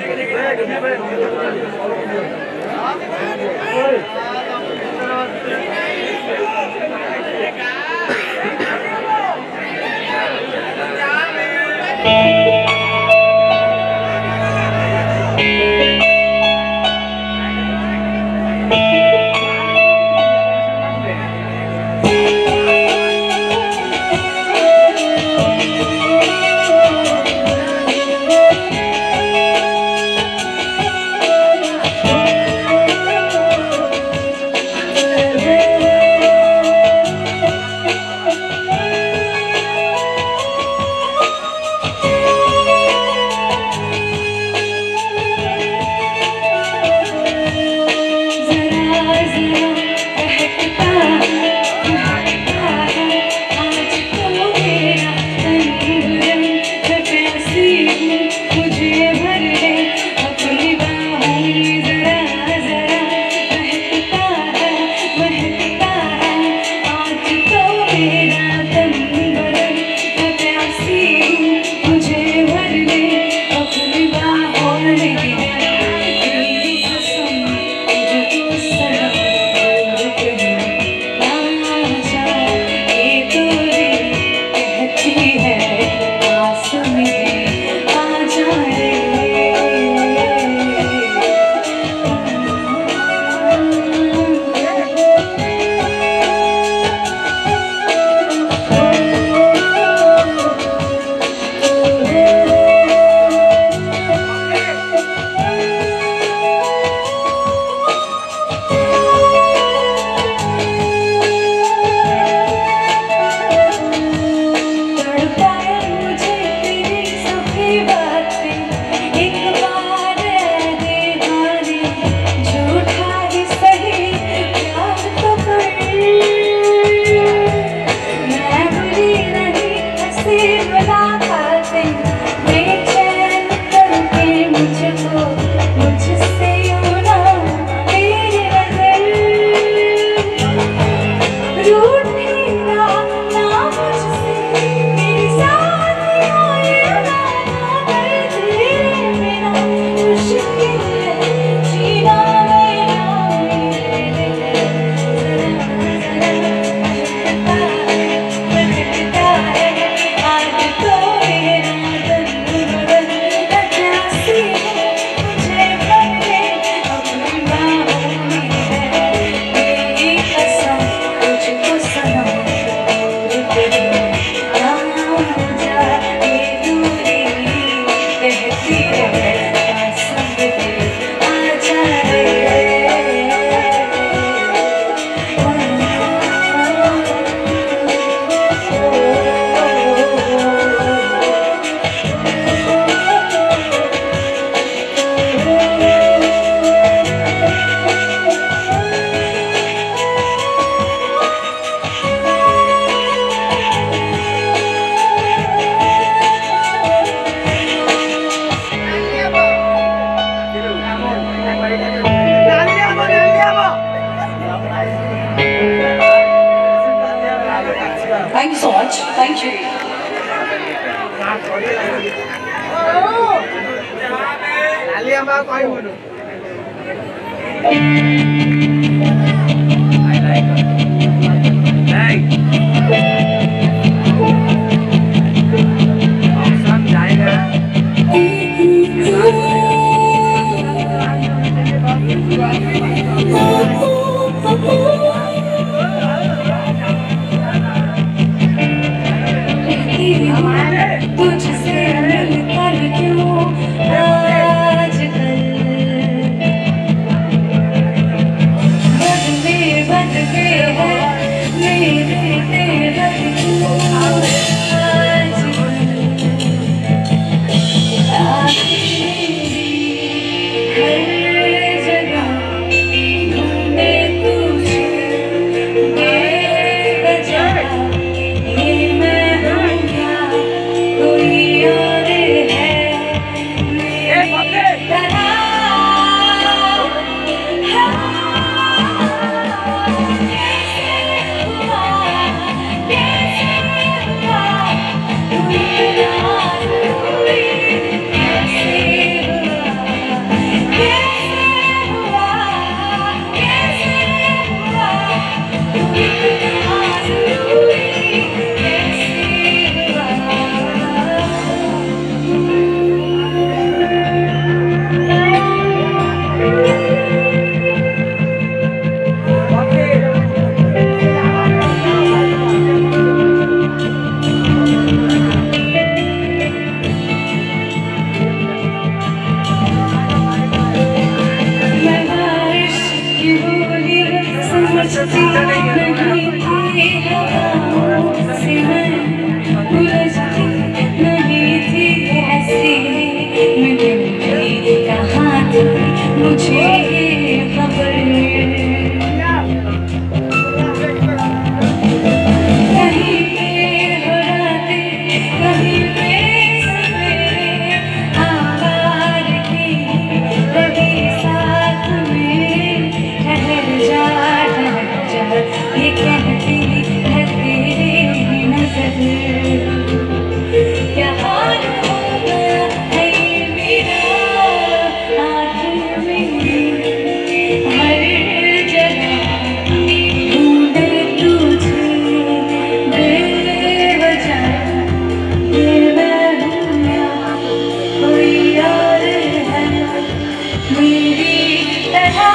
Thank you so much. Thank you. तुझसे मिलकर क्यों आजकल बदले बदले हैं मेरे तेरे क्यों आजकल आखिरी हर जगह ढूंढे तुझे मुझे खबर कहीं पे हो रातें कहीं पे सवेरे आवार की कभी साथ में ठहर जा ठहर जा ये कहती है तेरी नजर क्या हाल हो गया है ये मेरा आखिर में हर जगह ढूंढे तुझे बेवजह ये मैं हूँ या कोई और है मेरी तरह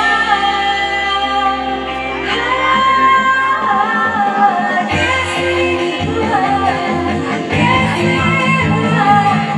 कैसे हुआ कैसे हुआ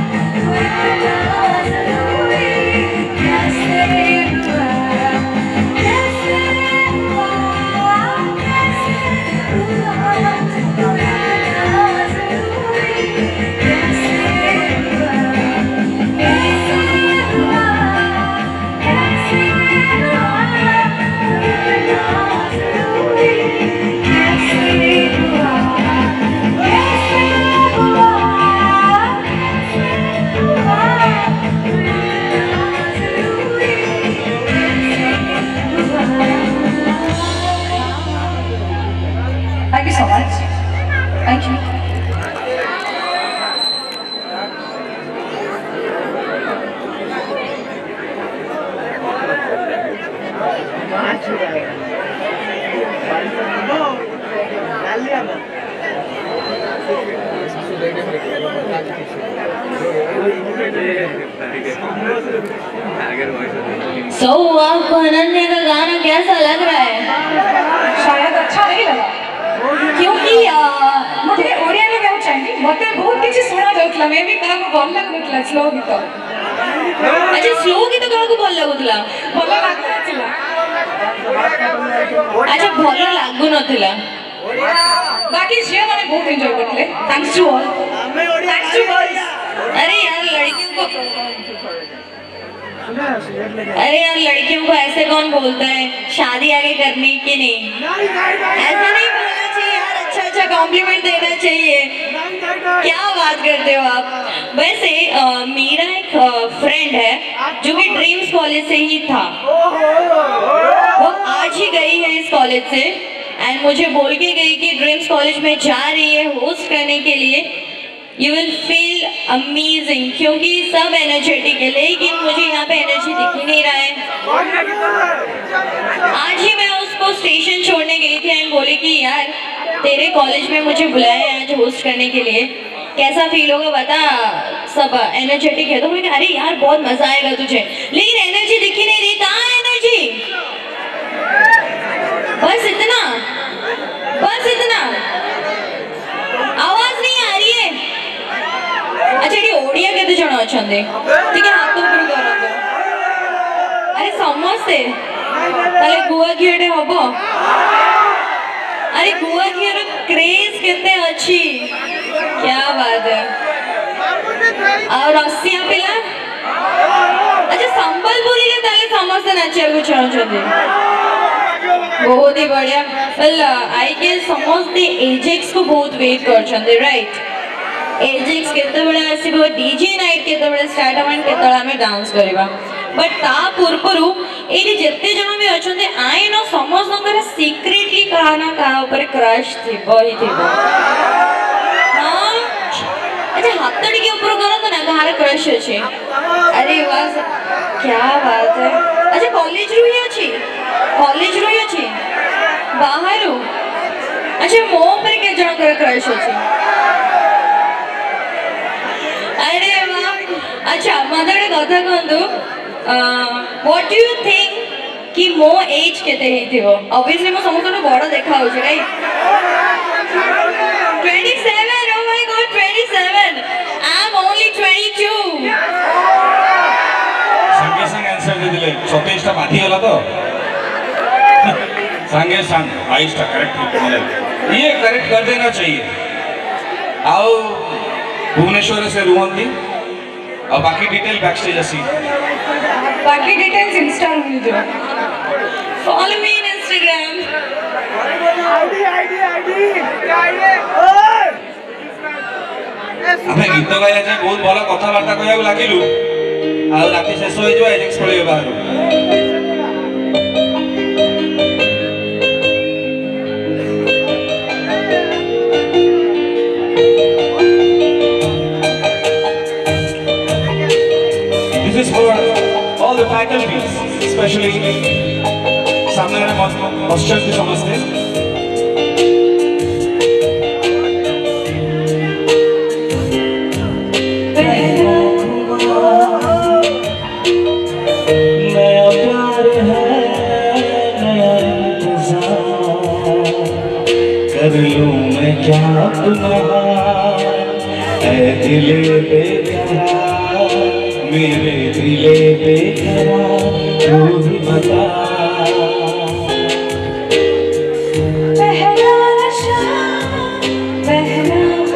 Thank you so much. Thank you. So आपको अनन्या का गाना कैसा लग रहा है? शायद अच्छा नहीं लगा क्योंकि मुझे ओडिया में क्या चाहिए मते बहुत किसी सुना जाउतला मे भी काको भल लागुतला स्लो गीत अच्छा स्लो गीत काको भल लागुतला भल लागुतला अच्छा भल लागु नथिला बाकी झियो माने बहुत एंजॉय करले thanks to all thanks to boys अरे यार लड़कियों को अरे यार लड़कियों को ऐसे कौन बोलता है शादी आगे करनी कि नहीं ऐसा नहीं बोलना चाहिए यार अच्छा अच्छा कॉम्प्लीमेंट देना चाहिए क्या बात करते हो आप वैसे आ, मेरा एक फ्रेंड है जो कि ड्रीम्स कॉलेज से ही था वो आज ही गई है इस कॉलेज से एंड मुझे बोल के गई कि ड्रीम्स कॉलेज में जा रही है होस्ट करने के लिए यू विल फील अमेजिंग क्योंकि सब एनर्जेटिक है लेकिन मुझे यहाँ पे एनर्जी दिख ही नहीं रहा है। आज ही मैं उसको स्टेशन छोड़ने गई थी एंड बोली कि यार तेरे कॉलेज में मुझे बुलाया है आज होस्ट करने के लिए कैसा फील होगा बता सब एनर्जेटिक है तो मैंने अरे यार बहुत मजा आएगा तुझे लेकिन एनर्जी दिख ही नहीं रही कहाँ एनर्जी बस इतना बस इतना आवाज नहीं आ रही है अच्छा ये ओडिया केते जण अछंदे ठीक है हाथ ऊपर करंतो अरे समझते ताले गुआ घिएटे हबो अरे गुआ घिएर क्रेज केते अछि क्या बात है और रसिया पिला अच्छा संबलपुरी के ताले समझते नाचिया को चाहछंदे बहुत ही बढ़िया वेल आई गेस समझते एजेक्स को बहुत वेट करछंदे राइट एजेक्स केते बडे आसीबो डीजे नाइट केते बडे स्टार्ट हवन केते हमें डांस करबा बट ता पूर्वरु एडी जत्ते जण भी अछंदे आई नो समझनकर सीक्रेटली कहा ना कहा ऊपर क्रश थिबो ही थिबो हां अच्छा हाथ टिके ऊपर करंतो ना कहार क्रश अछि अरे वाह क्या बात है अच्छा कॉलेज रु ही अछि कॉलेज रु ही अछि बाहर अच्छा मो ऊपर के जण कर क्रश अछि अरे वाह अच्छा मदर कथा कहंतु व्हाट डू यू थिंक कि मो एज केते हेथिबो ऑब्वियसली मो समस्त बड़ देखा होछि right twenty-seven oh my god twenty-seven I'm only twenty-two संगे संग आंसर दे दिले सत्ताईस टा बाधी होला तो संगे संग बाईस टा करेक्ट ये करेक्ट कर देना चाहिए आओ भुवनेश्वर से रुहंती और बाकी डिटेल बैक स्टेज असी बाकी डिटेल्स इंस्टा में मिल जाओ। Follow me on Instagram. ID ID ID ID ଆମେ ଗୀତ ଗାଇବା ଯାଏ ବହୁତ ଭଲ କଥାବାର୍ତ୍ତା କହିବାକୁ ଲାଗିଲୁ ଆଉ ରାତି ଶେଷ ହୋଇଯିବ ଏଜେକ୍ସ ପଳେଇବେ ବାହାରୁ। This is for all the faculties, especially सामने वाले हॉस्टल की समझते नया प्यार है नया इंतजार कर लूं मैं क्या अपना ऐ दिले बेकरार मेरे दिले बेकरार तू ही बता पहला नशा पहला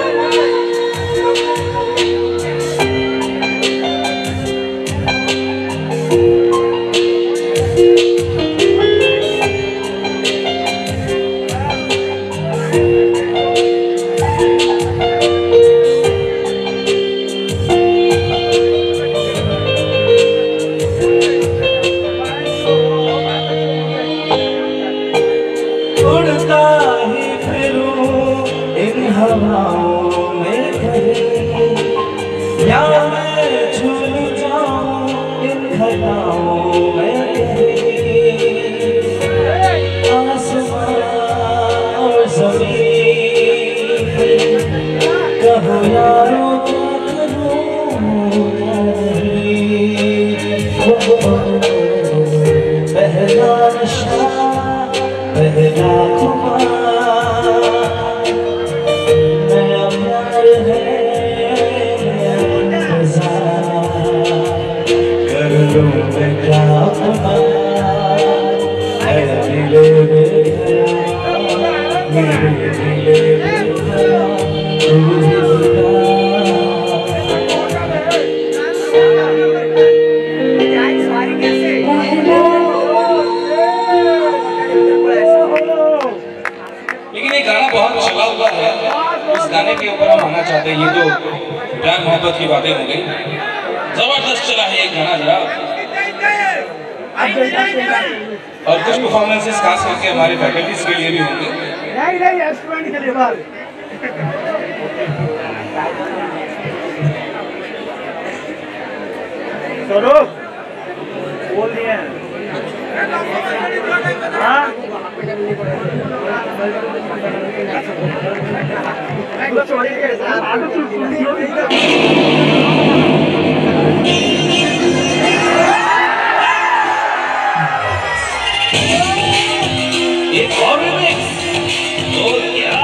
की बातें हो गई जबरदस्त चला है ये गाना जरा और कुछ परफॉर्मेंसेस खास करके हमारे फैकल्टीज के लिए भी होंगे नहीं नहीं स्टूडेंट के लिए बात करो बोल दिए हाँ एक और रिमिक्स बोल क्या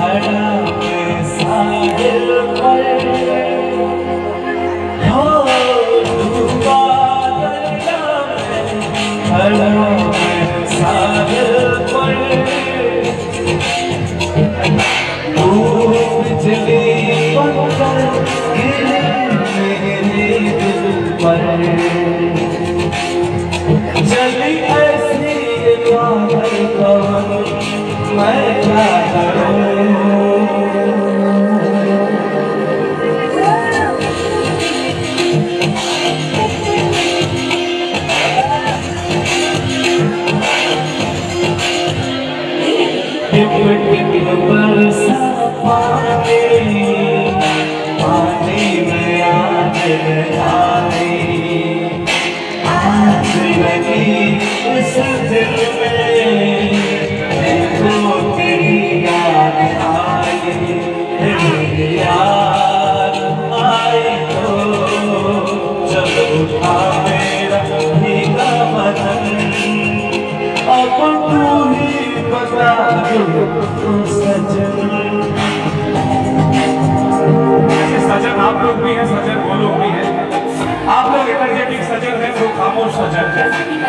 खड़ा मैं साहिल पर हो डूबा दरिया में खड़ा मैं साहिल पर बिजली बनकर गिरे मेरे दिल पर चली ऐसी पागल पवन मैं क्या करूं टिप टिप बरसा पानी पानी में आग लगाई आग लगी इस दिल में देखो तेरी याद आई तेरी याद आई तो जब उठा मेरा भीगा बदन अब तू ही बता दो सजन सजन आप लोग भी हैं, सजन वो लोग भी हैं। आप लोग एनर्जेटिक सजन हैं, वो खामोश सजन हैं।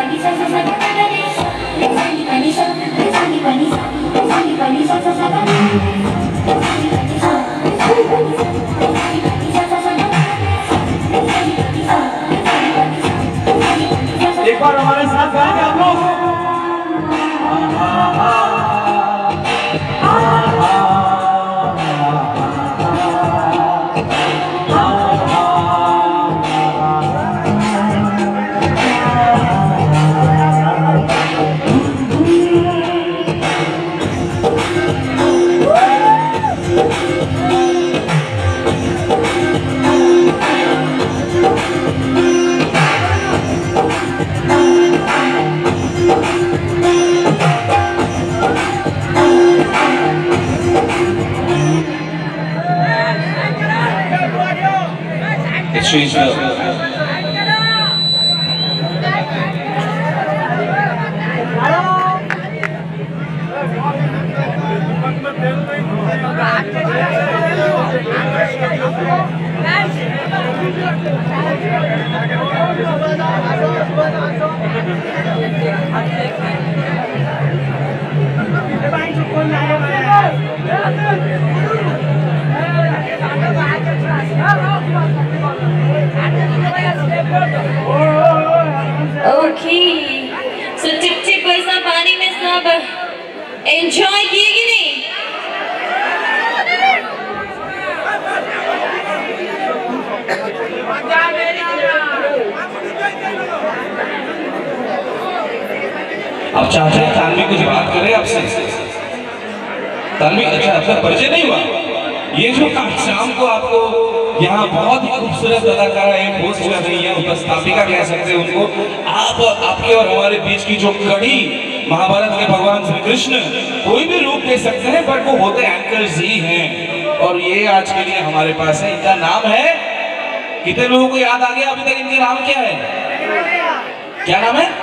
एक बार हमारे साथ गाएंगे आप लोग। She's the Okay, so टिप टिप बरसा पानी में सब एंजॉय किए कि नहीं? आप चाहते हैं तानवी कुछ बात करे आपसे? तानवी, अच्छा आपका परिचय नहीं हुआ? ये जो शाम को आपको यहाँ बहुत ही खूबसूरत अदाकारा एक होस्ट कर रही है, उपस्थापिका कह सकते हैं उनको, आप आपके और हमारे बीच की जो कड़ी महाभारत के भगवान श्री कृष्ण कोई भी रूप ले सकते हैं, बट वो होते एंकर्स ही हैं। और ये आज के लिए हमारे पास है। इनका नाम है, कितने लोगों को याद आ गया अभी तक? इनके नाम क्या है? क्या नाम है?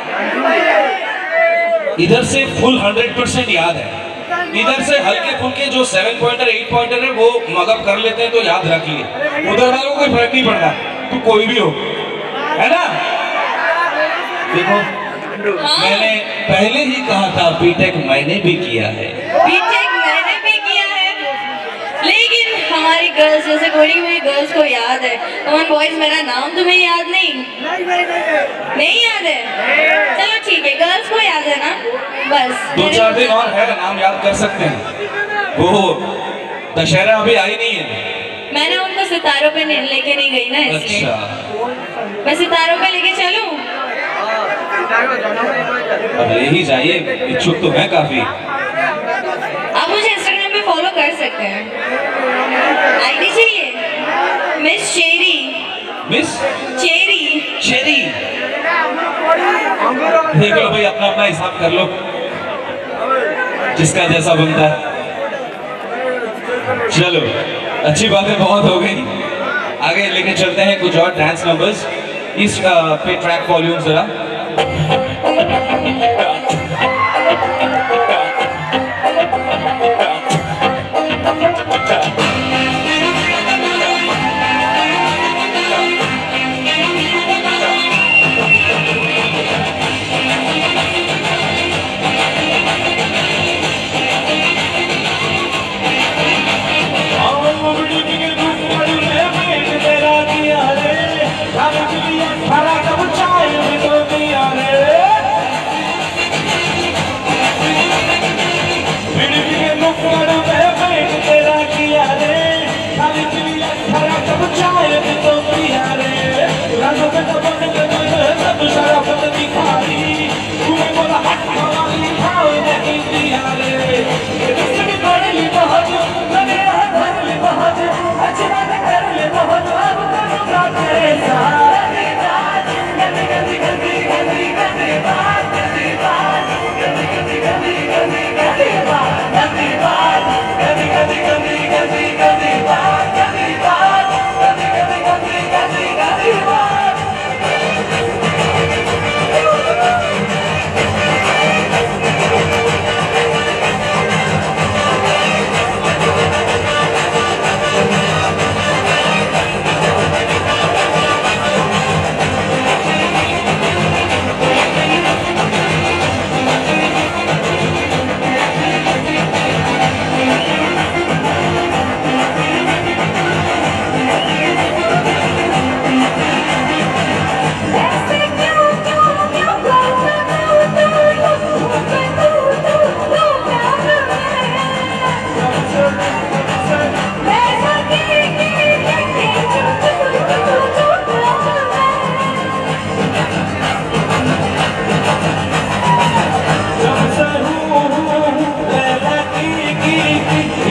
इधर से फुल हंड्रेड परसेंट याद है, इधर से हल्के फुल्के जो सेवन पॉइंटर एट पॉइंटर है वो मगअप कर लेते हैं, तो याद रख लिए। उधर वालों को कोई फर्क नहीं पड़ता, तो कोई भी हो, है ना? देखो, हाँ। मैंने पहले ही कहा था बीटेक मैंने भी किया है, बीटेक मैंने भी किया है, लेकिन हमारी गर्ल्स जैसे कोई मेरी गर्ल्स को याद है। कॉमन बॉयज, मेरा नाम तुम्हें याद नहीं? नहीं याद है? चलो ठीक है, गर्ल्स को याद है ना? बस दो चार दिन और है, नाम याद कर सकते हैं। वो दशहरा अभी आई नहीं है, मैंने उनको सितारों पे लेके नहीं गई ना, इसलिए। अच्छा, मैं सितारों पे लेके चलूं? अब ले ही जाइए, इच्छुक तो है काफी। आप मुझे इंस्टाग्राम पे फॉलो कर सकते हैं। आईडी चाहिए? Miss Cherry. Miss Cherry. Cherry. देख लो भाई, अपना अपना हिसाब कर लो, जिसका जैसा बनता है। चलो, अच्छी बातें बहुत हो गई, आगे लेके चलते हैं कुछ और डांस नंबर्स। इस पे ट्रैक वॉल्यूम जरा।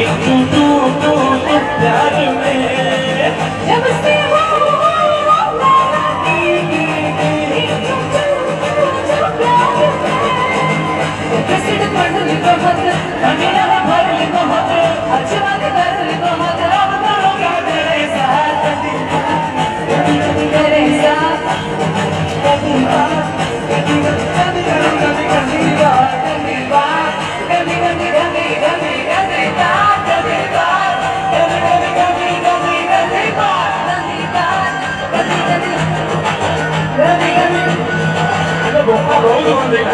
तू तू तू तू प्यार में जब से हो मेरा दीदी तुम तुम प्यार में प्रसिद्ध पढ़ ली बहुत अमीना ने भर ली बहुत अच्छी बात कर ली बहुत अब करो क्या तेरे साथ तेरे साथ कभी बात कभी कभी कभी कभी बात कभी बात कभी कभी कभी कभी कभी बात कभी बात कभी कभी कभी कभी कभी बात कभी बात कभी कभी कभी कभी ये बहुत रोज रोज देखा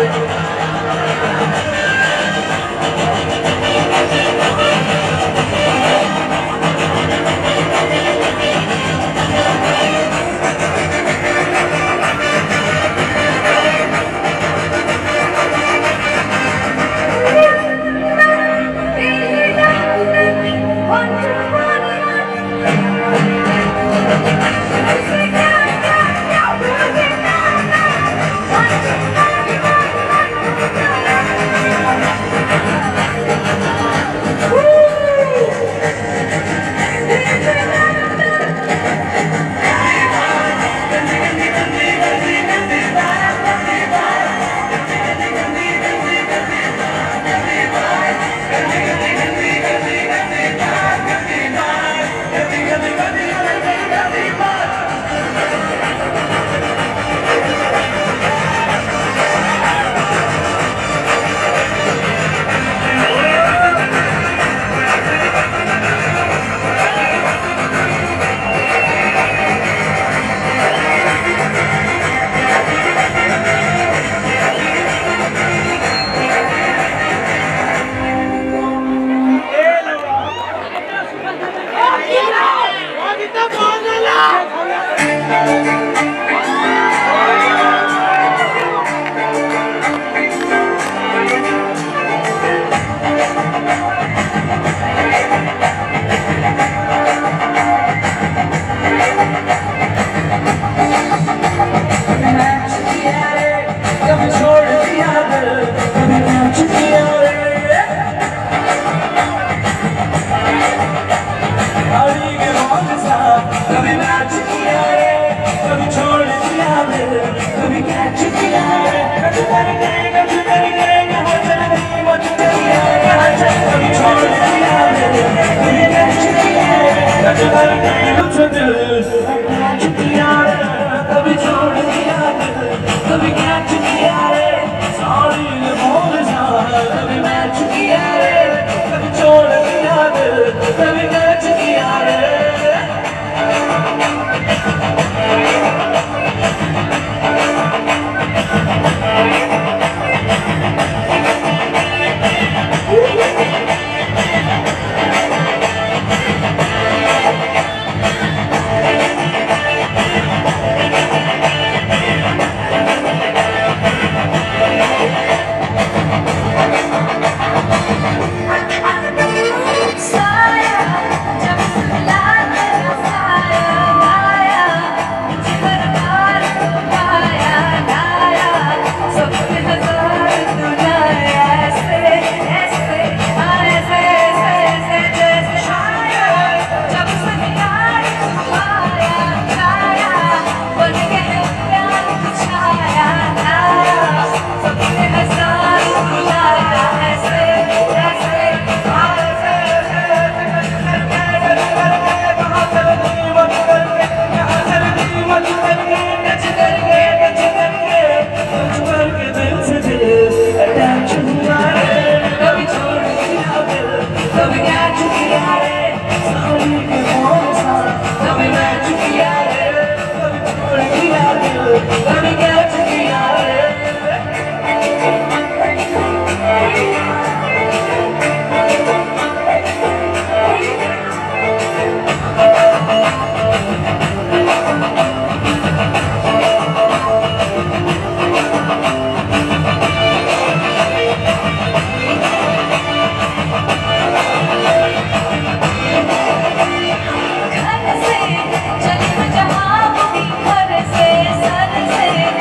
चले जहाँ भी घर से सर से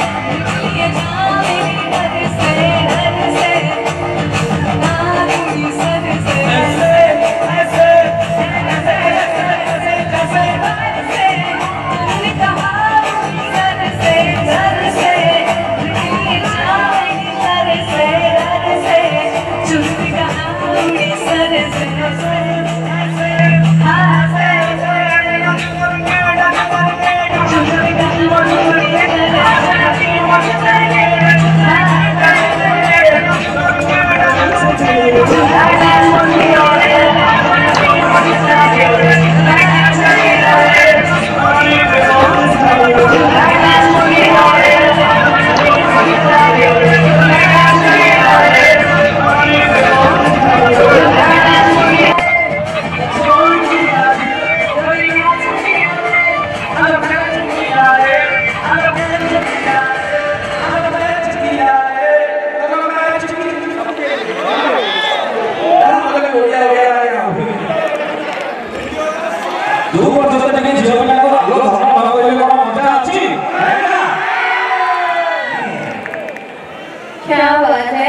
क्या बात है,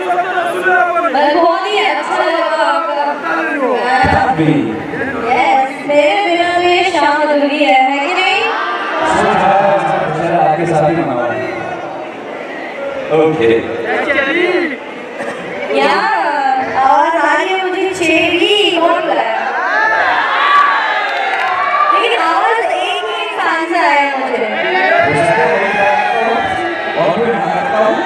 बहुत ही अच्छा लगा आपका। यस, मेरे बिना भी शाम अधूरी है, है कि नहीं? आपके साथ ही मनाओ। ओके। यार, और आगे मुझे चेरी कौन बुलाया? लेकिन आवाज एक ही इंसान से आया मुझे। और कोई आता हूँ?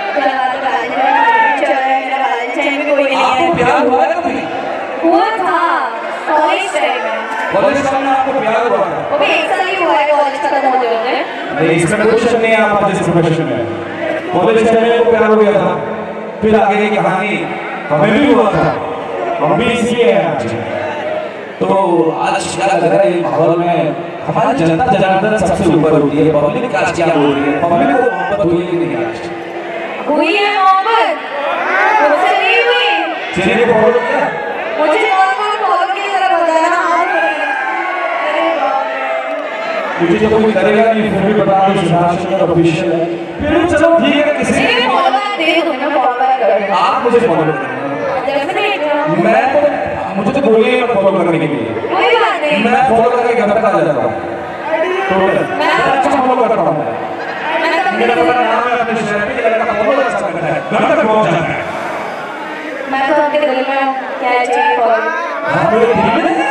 आपको प्यार हुआ है कभी? हुआ था कॉलेज टाइम में। कॉलेज टाइम में आपको प्यार हुआ था? वो भी एक साल ही हुआ है कॉलेज खत्म होते होते। नहीं, इसमें क्वेश्चन नहीं है, आप जिस प्रोफेशन में कॉलेज टाइम में आपको प्यार हो गया था, फिर आगे की कहानी हमें भी हुआ था, हम भी इसलिए हैं आज। तो आज क्या लग रहा है ये माहौल में हमारी जनता जनार्दन सबसे ऊपर होती है, पब्लिक आज क्या हो रही है, पब्लिक को मोहब्बत हुई है कि नहीं आज? हुई है मोहब्बत, मुझसे नहीं हुई। चलिए फॉलो किया, मुझे और कोई फॉलो की तरह बताना आप। अरे बाप रे, मुझे तो कोई करेगा नहीं, फिर भी बता दो सुधार ऑफिशियल है, फिर चलो ठीक है। किसी नहीं फॉलो दे दो ना, फॉलो कर। आप मुझे फॉलो करें, मैं तो मुझे तो बोलिए मैं फॉलो करने के लिए, कोई बात नहीं, मैं फॉलो करके घर तक आ जाता हूँ। तो मैं अच्छा फॉलो करता हूँ, मेरा पता नाम है अपने शहर में, लड़का फॉलो अच्छा करता है, घर तक पहुँच जाता है। मैं तो आपके दिल में हूँ, क्या चाहिए फॉलो? हाँ मेरे दिल में,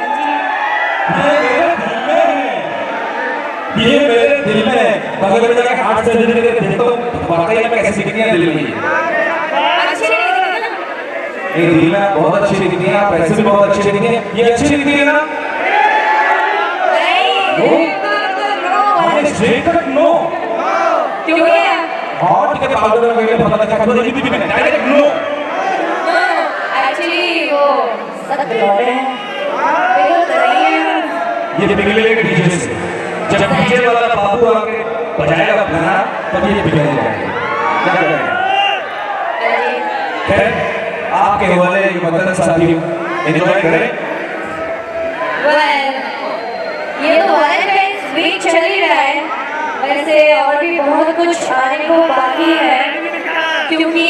ये मेरे दिल में है, बगल में जाके हार्ट सर्जरी करके देखता हूँ वाकई में कैसी दिखती है दिल में। अच्छी नहीं दिखती ना? ये दिल में बहुत अच्छी दिखती है, आप ऐसे भी बहुत अच्छी दिखती है, ये अच्छी दिखती है ना? स्ट्रेट कट नो, क्यों है? हॉट के पाउडर वगैरह पता लगा तो ये भी नहीं, डायरेक्ट नो। एक्चुअली वो सब बिगड़ रहे हैं, बिगड़ रही है। ये बिगड़ेगा डीजे से, जब डीजे वाला बाबू आके बजाएगा गाना तब ये बिगड़ जाएगा। क्या करेंगे? खैर आपके हवाले ये मदन साथियों एंजॉय करें। वेल, ये तो वैलेंटाइन्स वीक चल ही रहा है, वैसे और भी बहुत कुछ आने को बाकी है, क्योंकि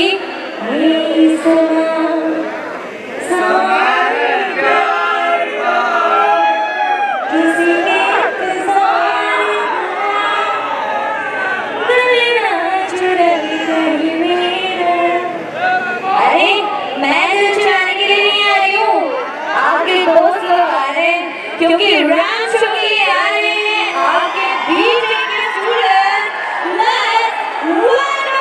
अरे मैं दिल चुराने के लिए नहीं आ रही हूँ, आपके दोस्त लोग आ रहे हैं, क्योंकि रैम शो के लिए आ रहे हैं आपके बीच के स्टूडेंट। लेट्स वेलकम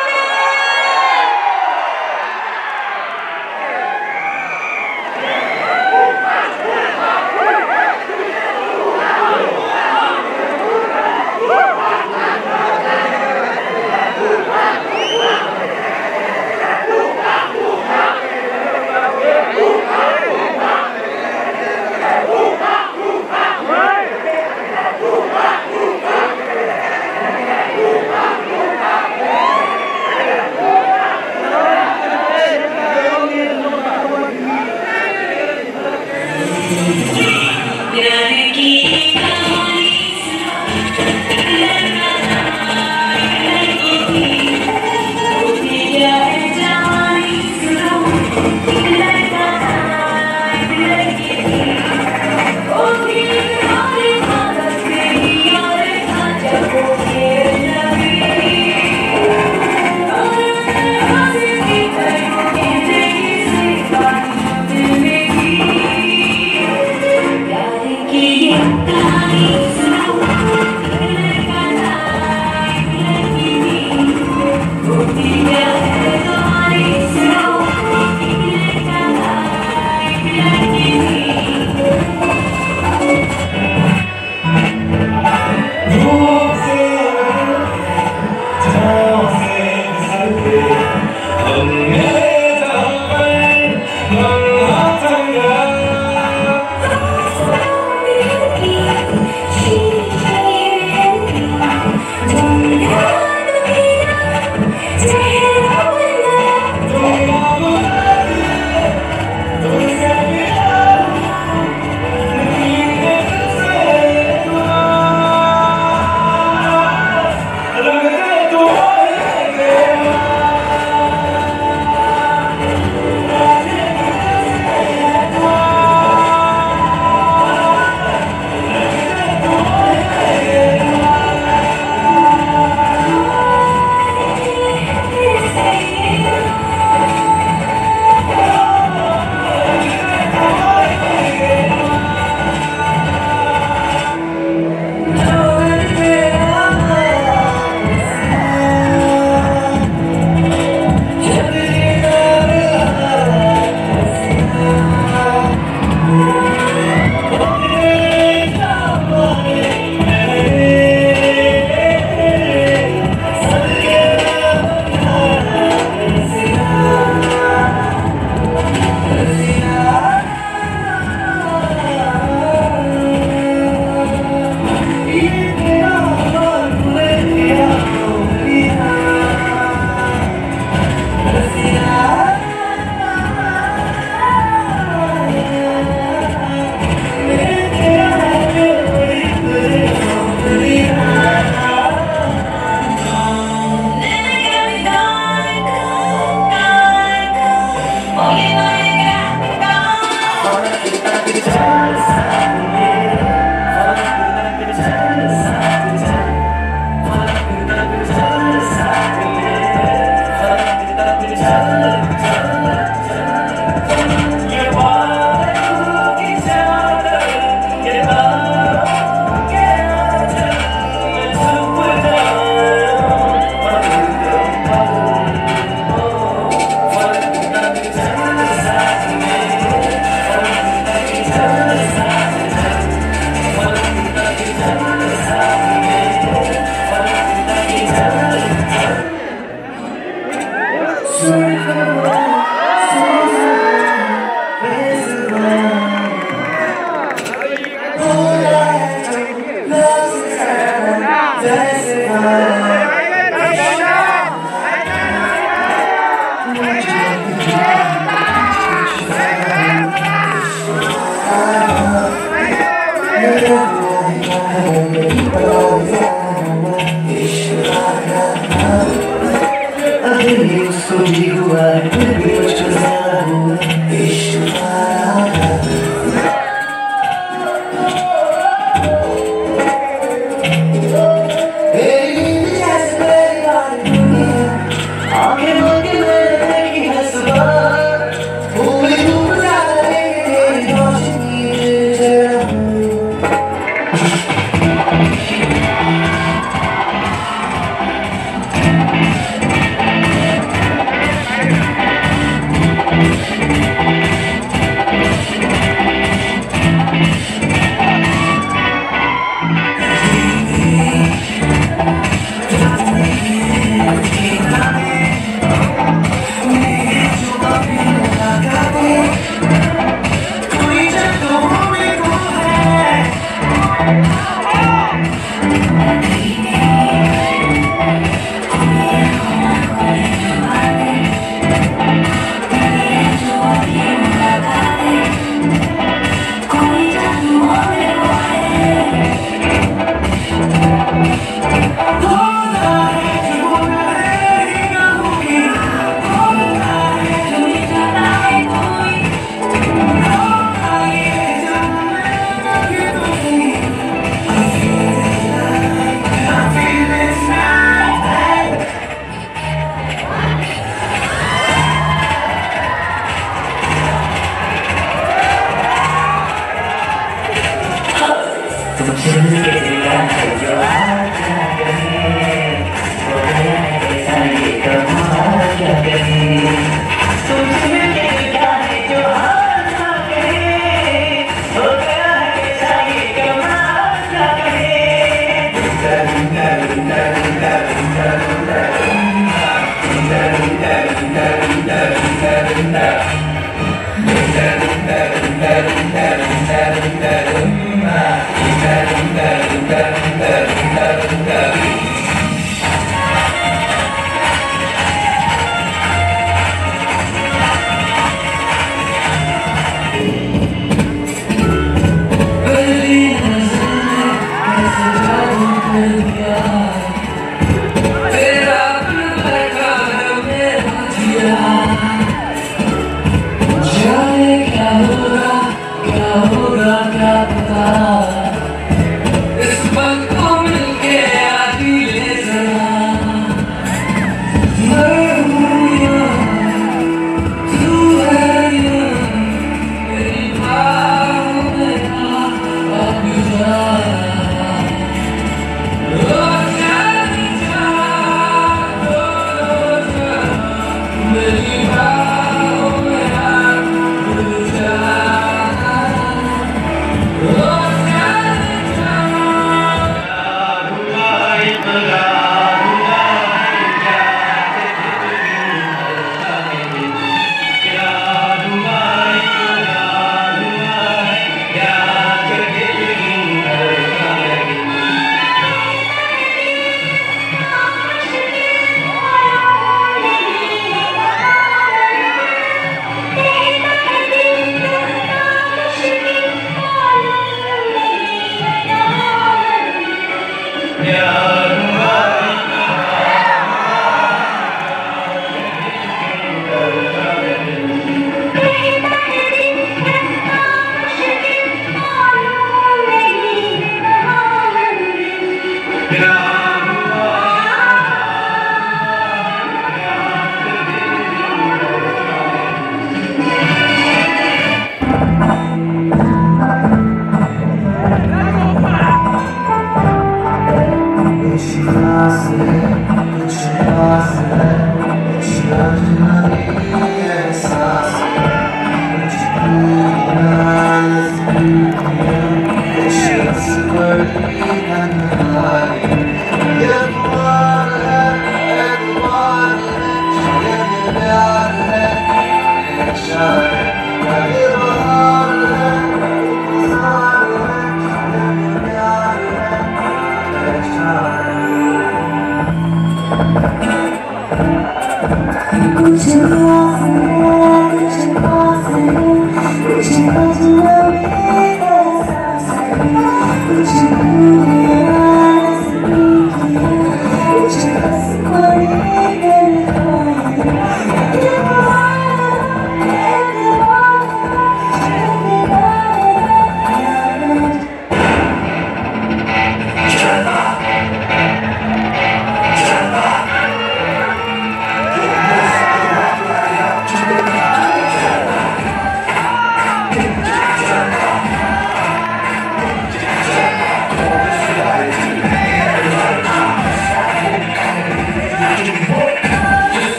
Oh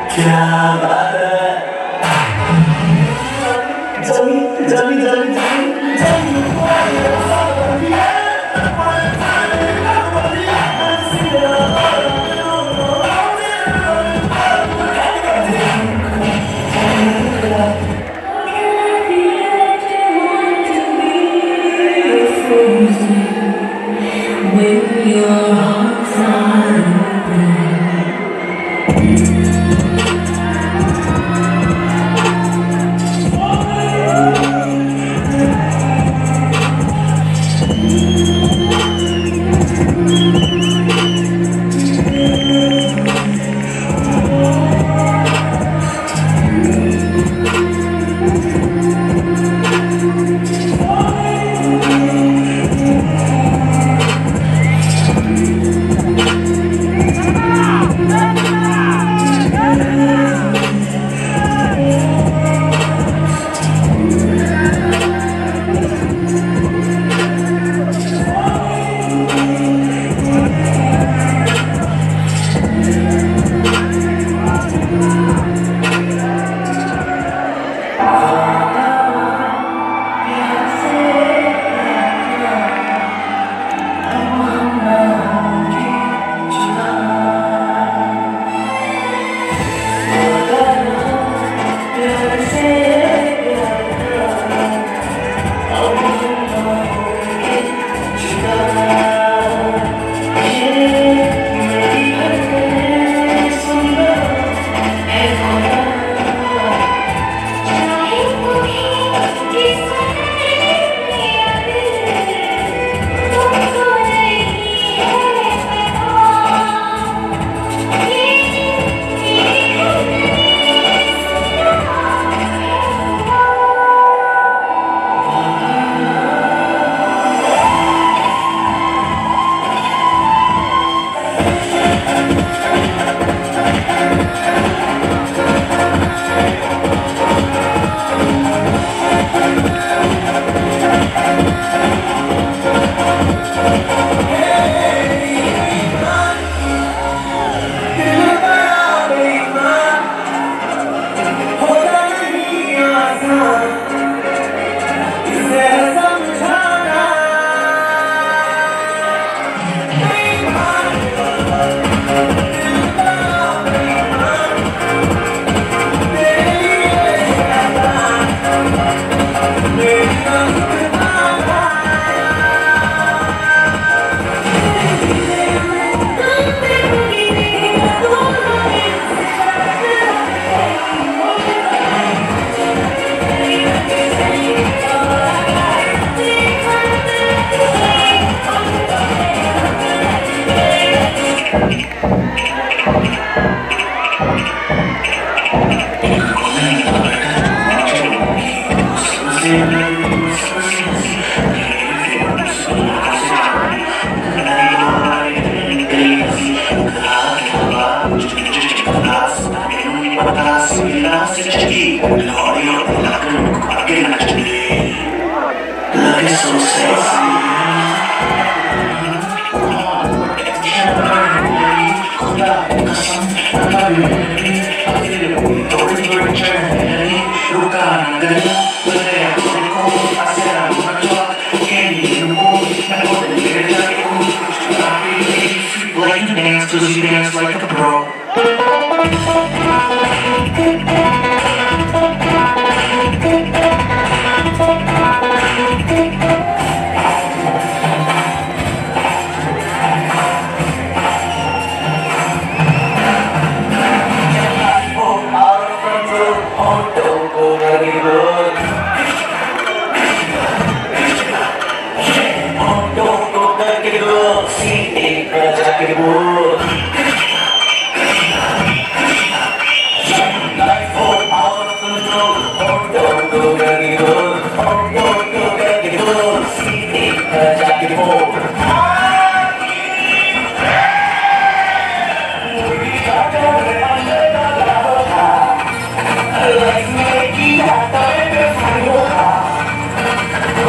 क्या बात है जमी जमी जमी जमी जमी when your arms are open.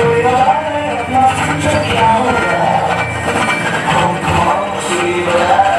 Yeah.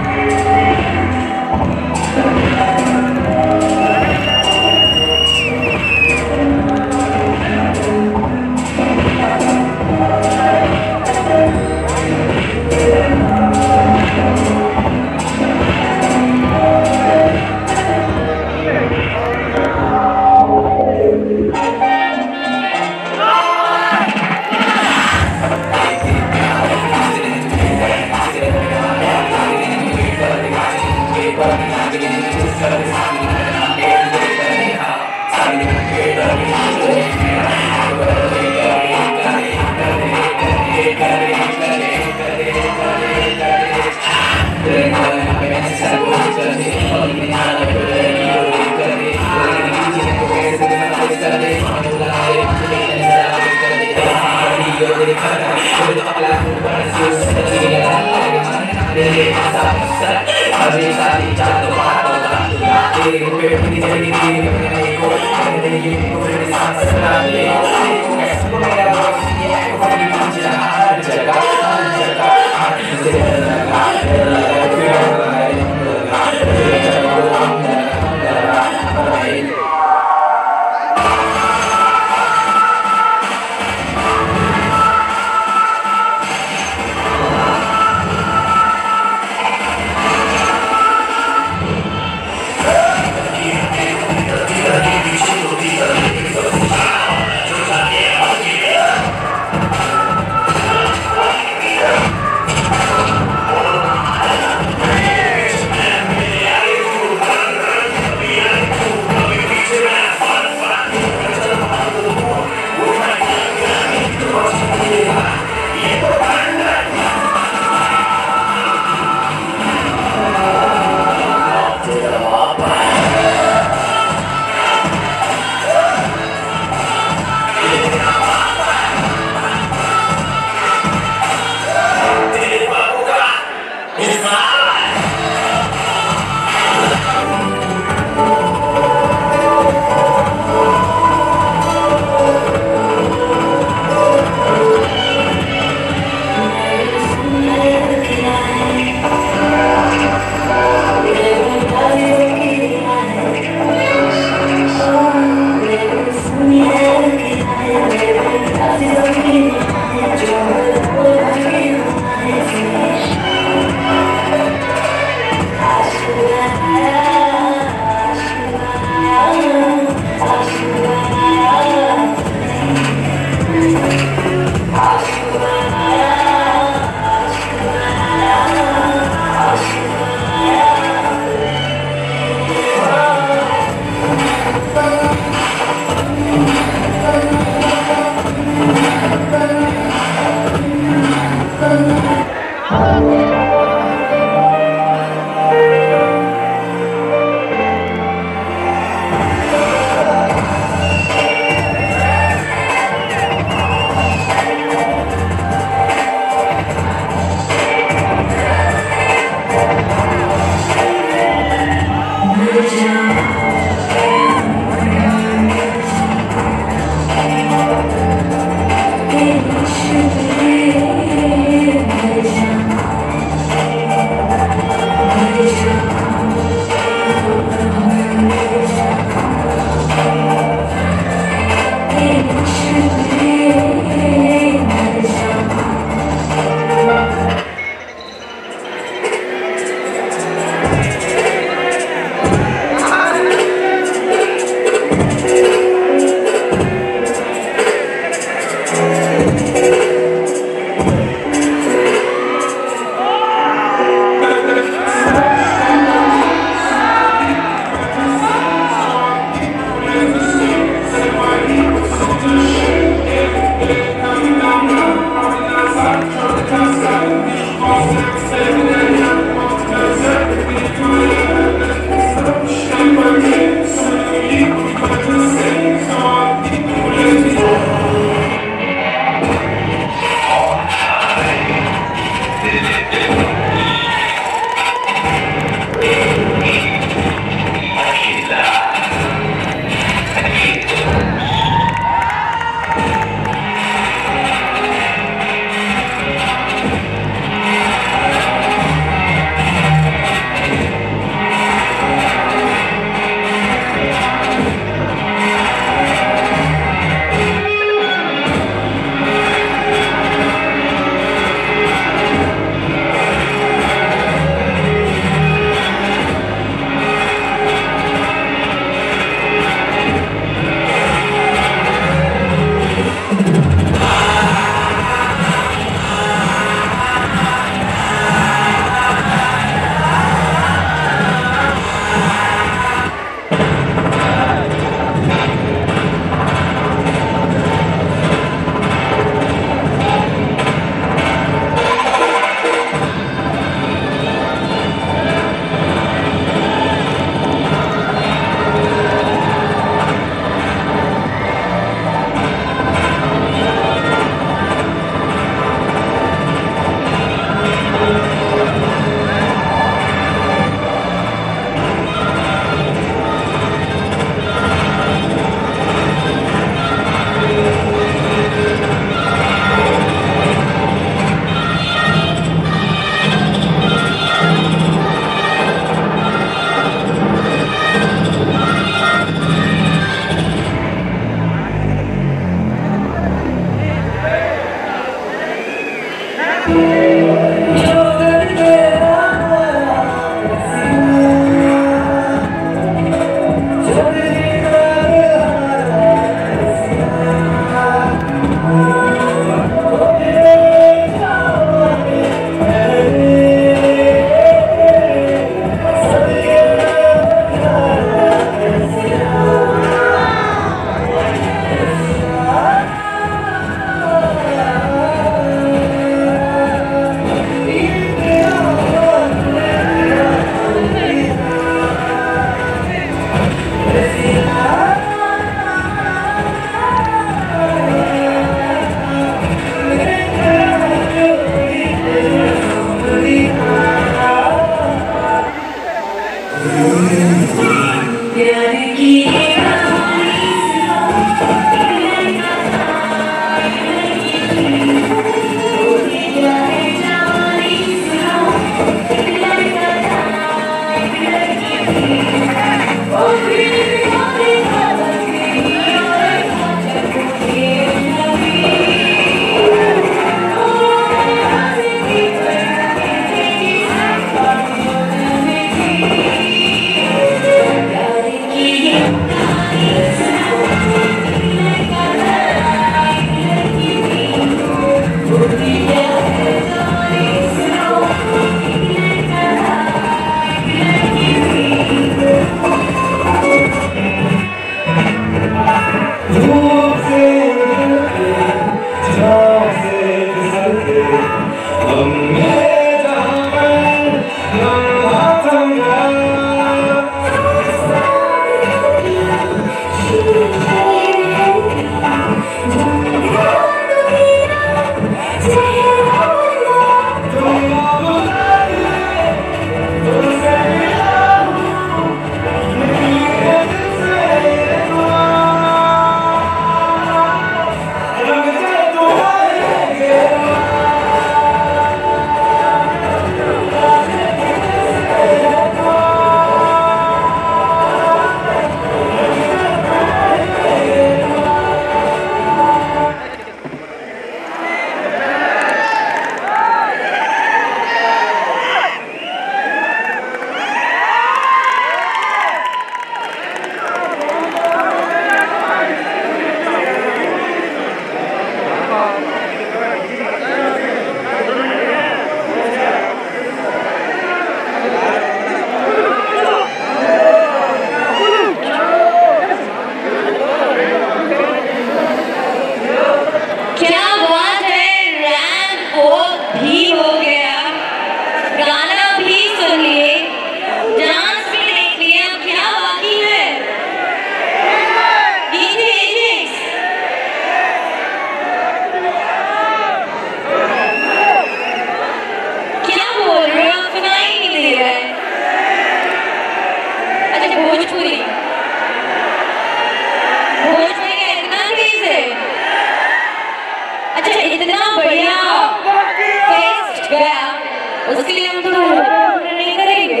उसके लिए हम तो नहीं करेंगे।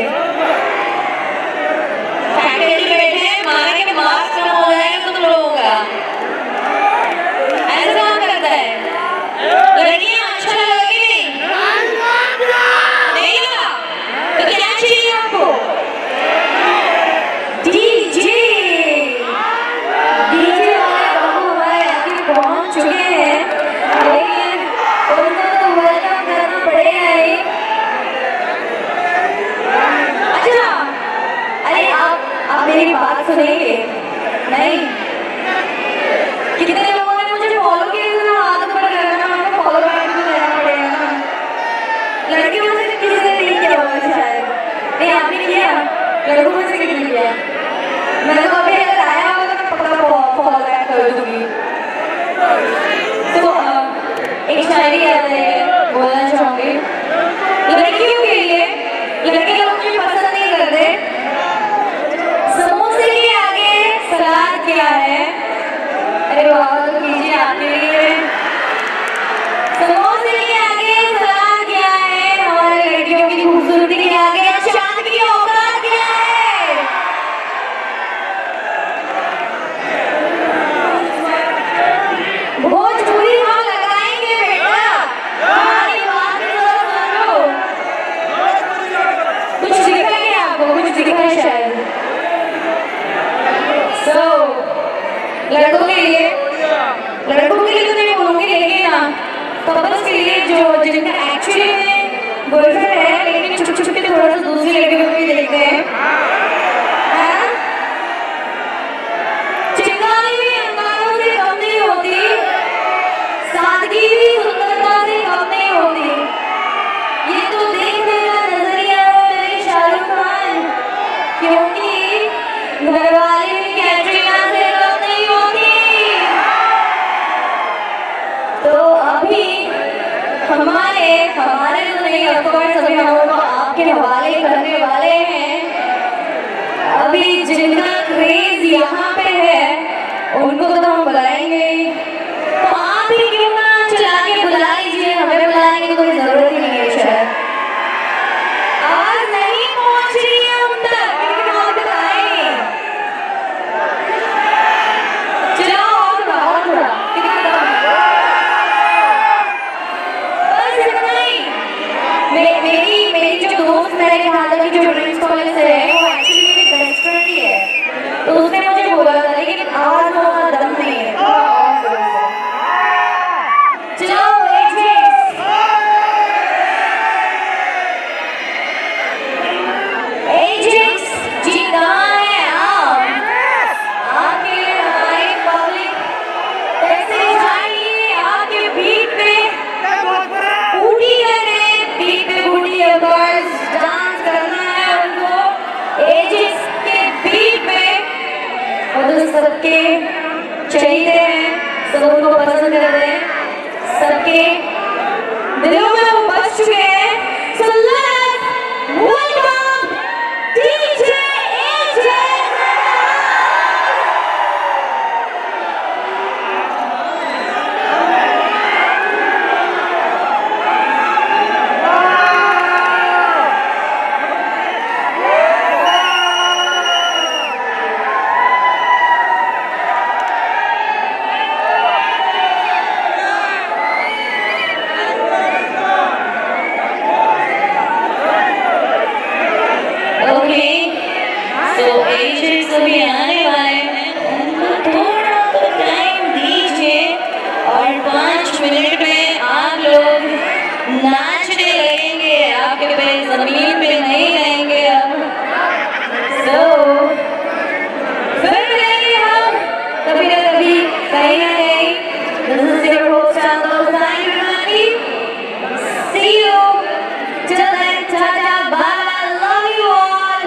फैकल्टी बैठे हैं, मारेंगे मार्क्स कम हो जाएगा तो तुम लोगों का ऐसा काम करता है। लड़कियां अच्छा लगेगी नहीं लगा तो क्या चाहिए आपको? डीजे डीजे वाले बाबू हमारे आगे पहुंच चुके हैं, लेकिन उनको तो वेलकम करना पड़ेगा ही। अच्छा, अरे आप आप मेरी बात सुनेंगे नहीं? कितने लोगों ने मुझे फॉलो किया है? हाथ ऊपर करना, आपको फॉलो बैक भी देना पड़ेगा ना। लड़कियों में से किसी ने नहीं किया होगा शायद। नहीं, आपने किया? लड़कों में से किसी ने किया? मैंने तो अभी अगर आया होगा तो पक्का फॉलो बैक कर दूंगी। तो एक शायरी याद है, बोलना चाहूंगी लड़कियों के लिए। लड़के लोग मुझे पसंद नहीं करते। समोसे के आगे सलाद क्या है? अरे बाबा तो कीजिए आपके लिए। समोसे के आगे सलाद क्या है? हमारे लड़कियों की खूबसूरती के आगे चांद की औकात क्या है? भोजपुरी हम लगाएंगे बेटा, हमारी बात की जरा सुनो। कुछ दिखा है आपको? कुछ दिखा है शायद। So, लड़कों के लिए लड़कों के लिए तो नहीं बोलूँगी, लेकिन ना कपल्स के लिए जो जिनका एक्चुअली में बॉयफ्रेंड है लेकिन छुप छुप के थोड़ा सा दूसरी लड़कियों को भी देखते हैं, हाँ? चिंगारी भी अंगारों से कम नहीं होती, सादगी भी सुंदरता से कम नहीं होती। ये तो देखने का नजरिया है मेरे शाहरुख खान, क्योंकि घरवाली भी कैटरीना से कम नहीं होती। तो अभी हमारे हमारे तो नहीं, ऑफ कोर्स अभी हम लोग आपके हवाले करने वाले हैं। अभी जिनका क्रेज यहाँ पे है उनको तो हम बुलाएंगे ही। तो आप ही क्यों ना चला के बुला लीजिए, हमें बुलाने की कोई जरूरत ही नहीं है शायद। आवाज नहीं पहुंच रही है उन तक, लेकिन हम तक आए। चलाओ और थोड़ा और थोड़ा, कितना कम है? बस इतना ही। मे- मेरी मेरी जो दोस्त मैंने कहा था कि जो ड्रीम्स कॉलेज से है वो एक्चुअली मेरी बेस्ट फ्रेंड ही है, तो उसने मुझे बोला था, लेकिन आवाज में उतना दम नहीं है। थोड़ा और जोर से। चलाओ एजेस। एजेस जी कहाँ है आप? आपके लिए हमारी पब्लिक कैसे जाएगी आपके बीट पे बूटी करने, बीट पे बूटी गर्ल्स डांस करना है उनको एजेस के बीट पे। और तो सबके चाहिए हैं, सब उनको पसंद करते हैं, सबके दिलों में वो बस चुके हैं। So let's welcome डीजे एजेस। Okay, so एजेस अभी आने वाले हैं, उनको थोड़ा तो टाइम दीजिए और पाँच मिनट में आप लोग नाचने लगेंगे, आपके पैर जमीन पे नहीं रहेंगे अब। So, फिर मिलेंगे हम कभी ना कभी, कहीं ना कहीं। This is your host Tangi Cuttack. See you till then, ta-ta, bye, love you all.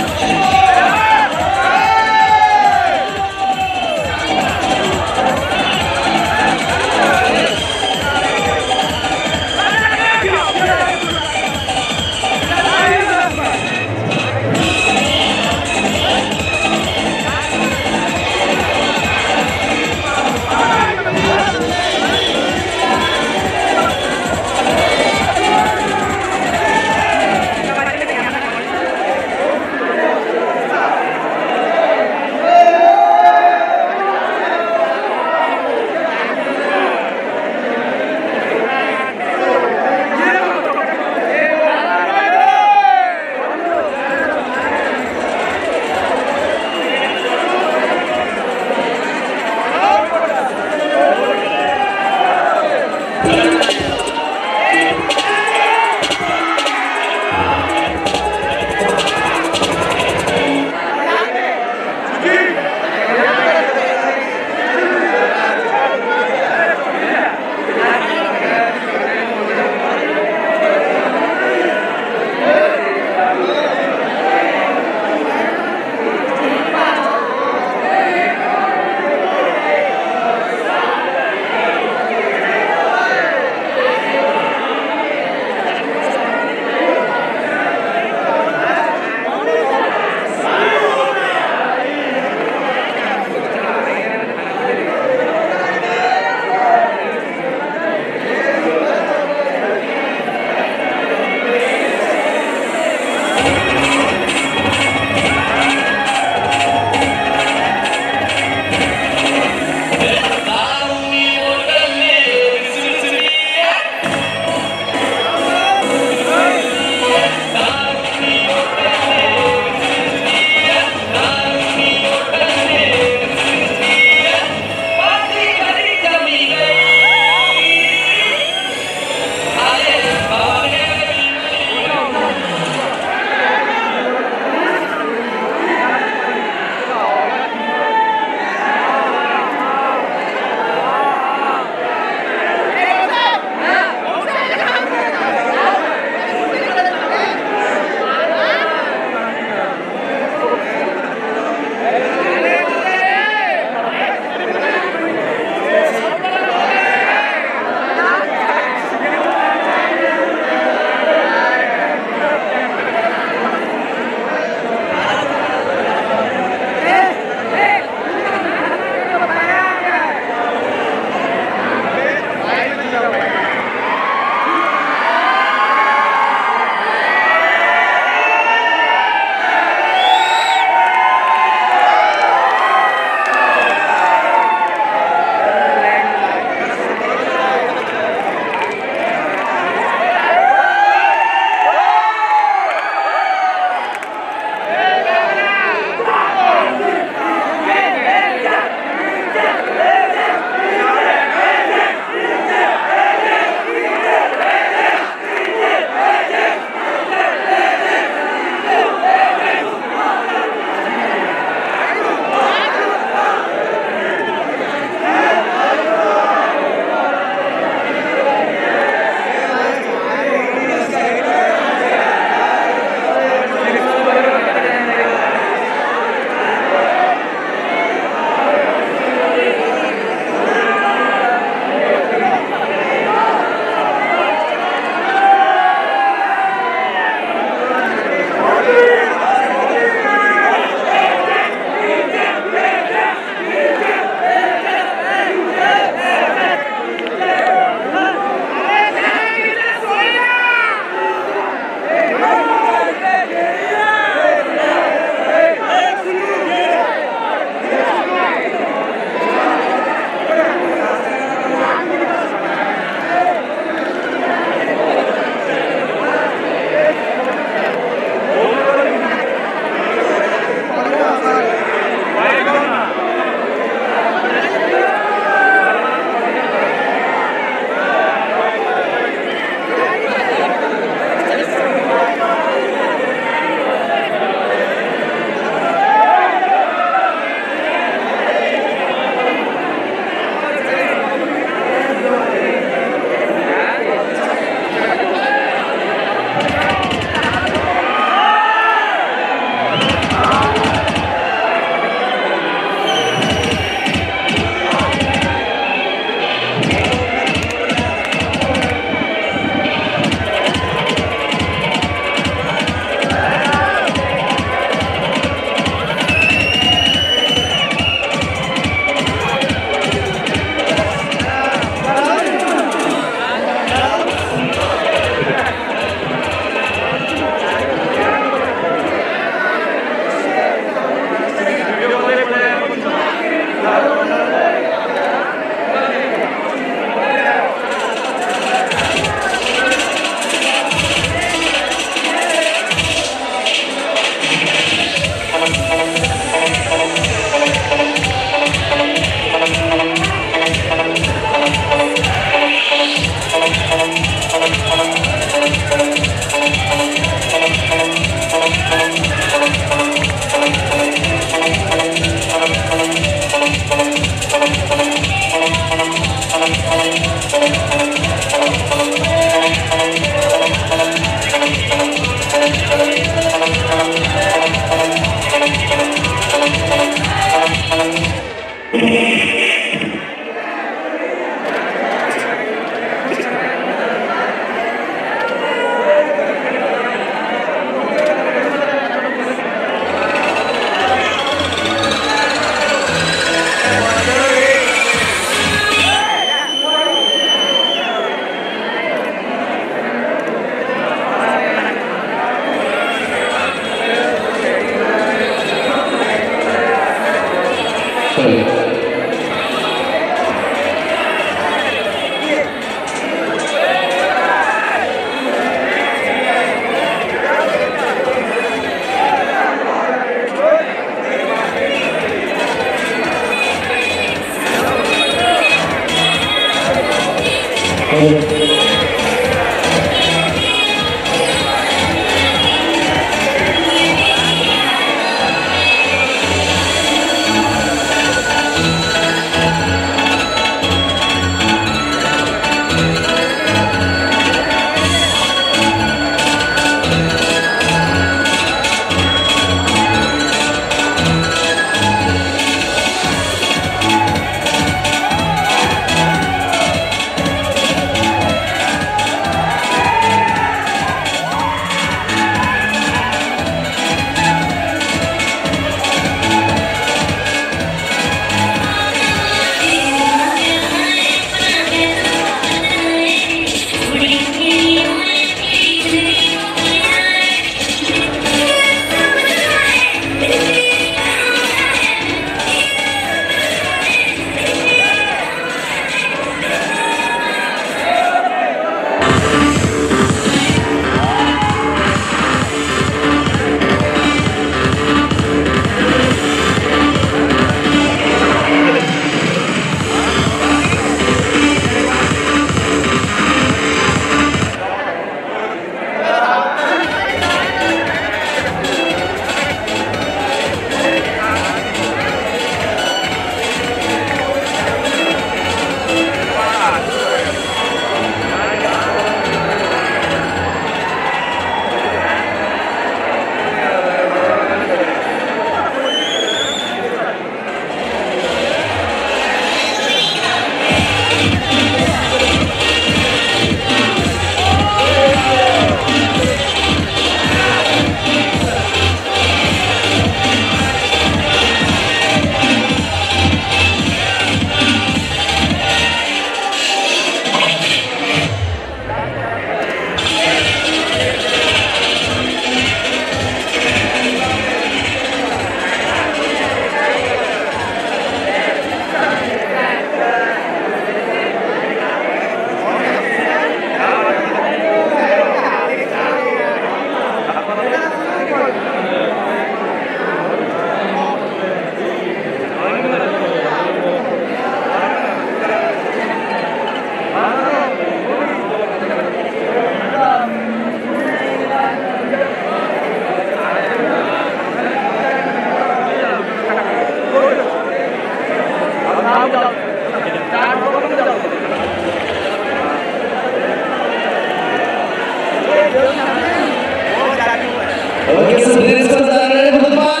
Okay, so please come down ready for the party.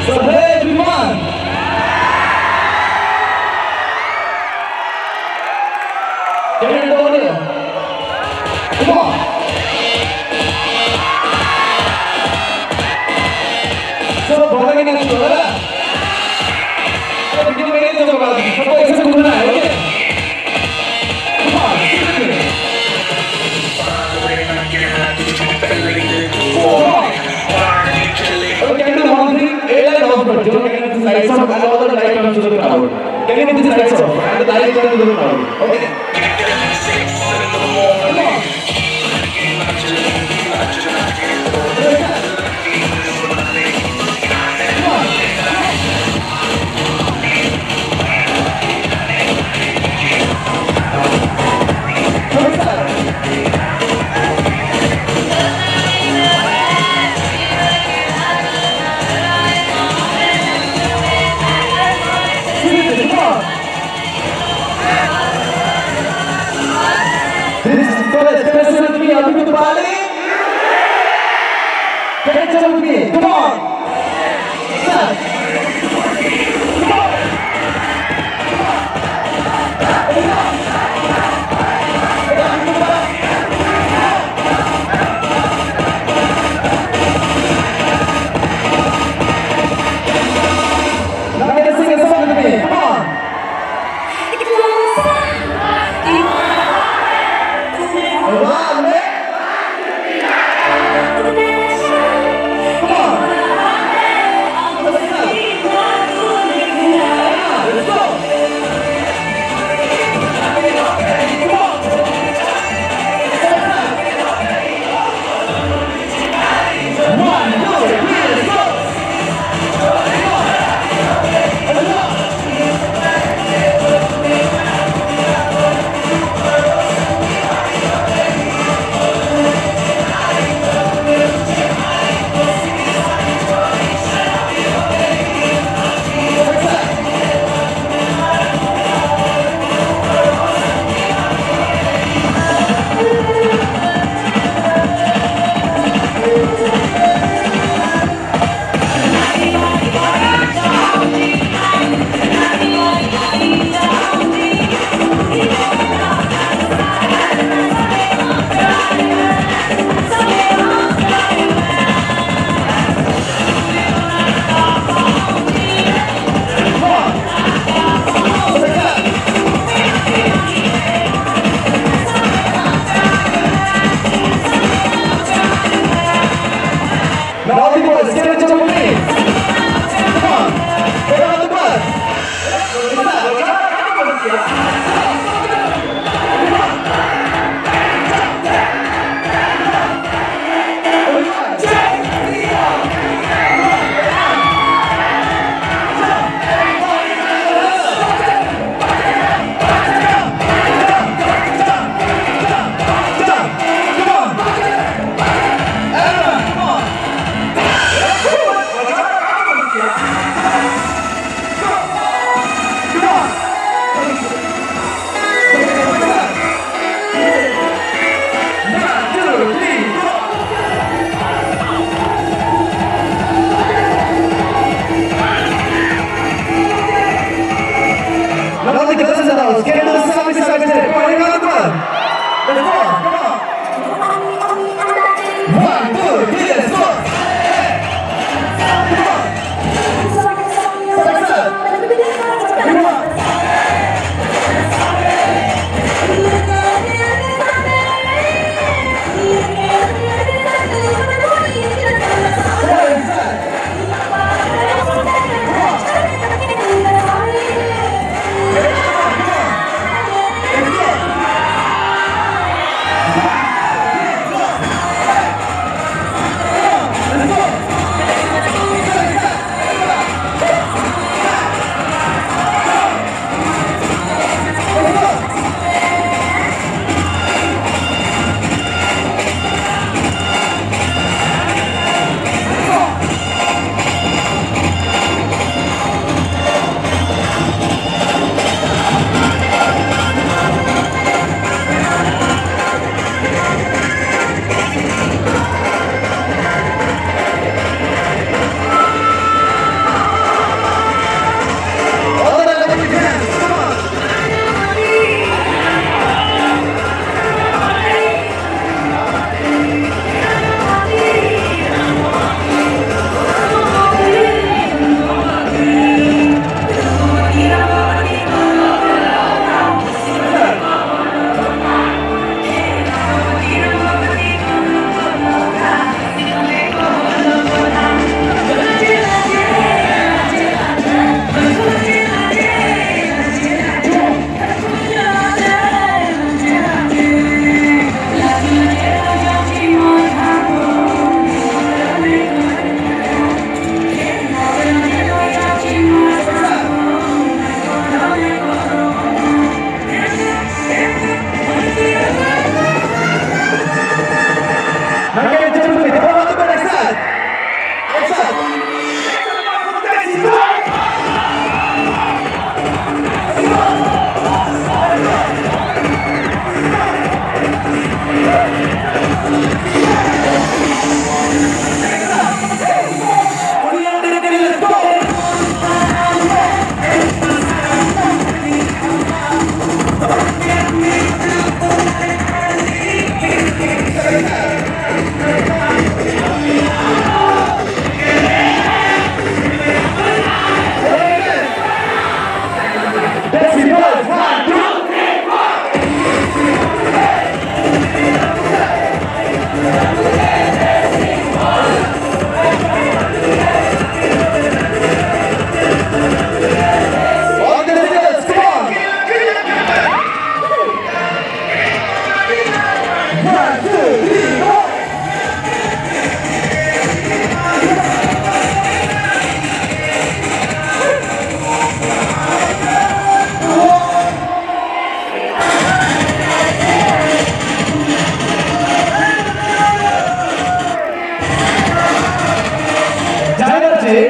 So hey everyone. Can you go here? Come on. So बोलेंगे ना तो बोला. अरे बिल्कुल नहीं तो बोला. सबको ऐसे घूमना है, okay? Come on. Okay, can you do one thing? Air light off, but you can do lights off and all the light comes to the crowd. Can you do this lights off and the light comes to the crowd? Okay. To party? Catch up with me, come on! Come on! Now get to sing a song with me, come on! Come on!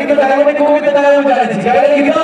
Vasantika tayo may kumita tayo dyan. Kaya dito.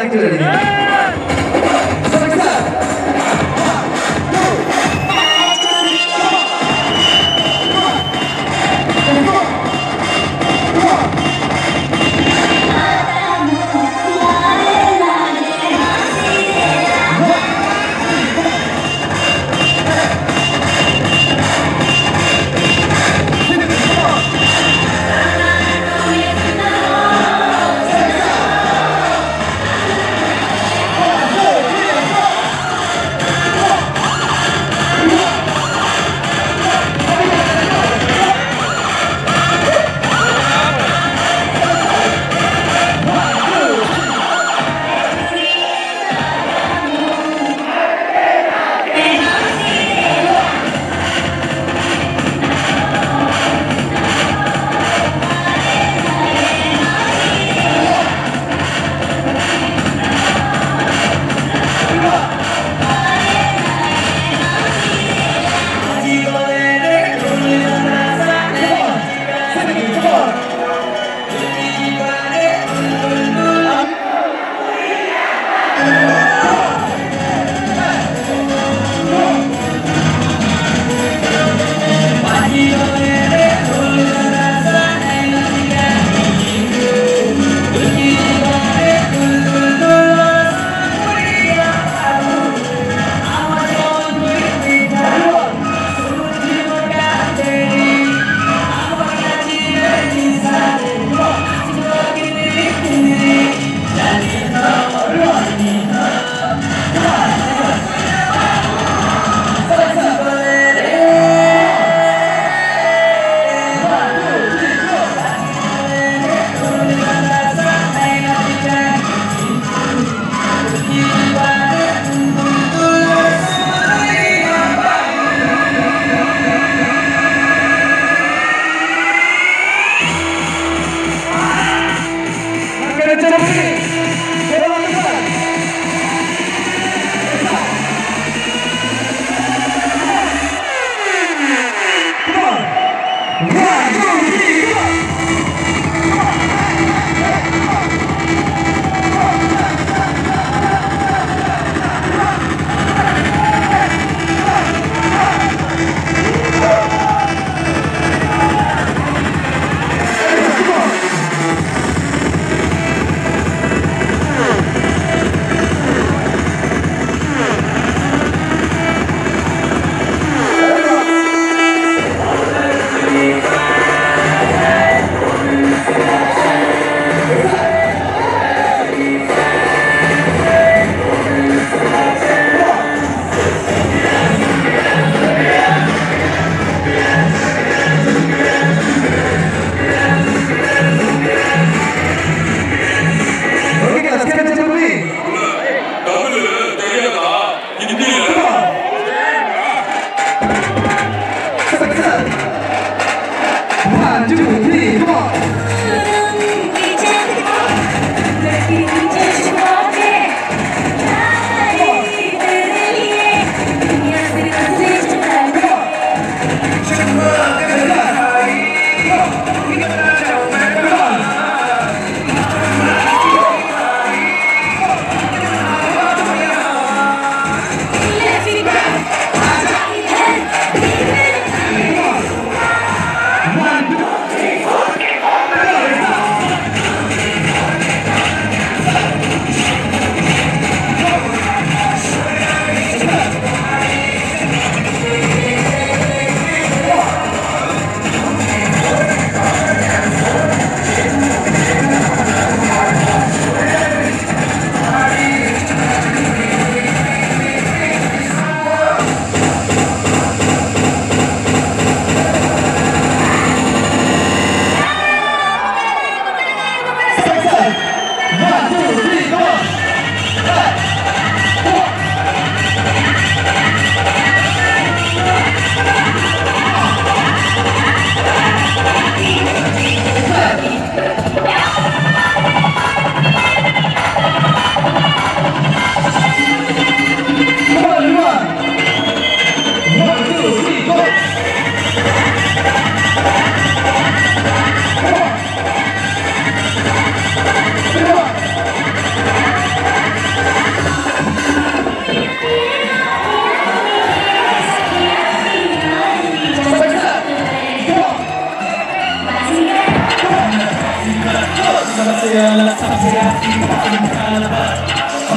किती ready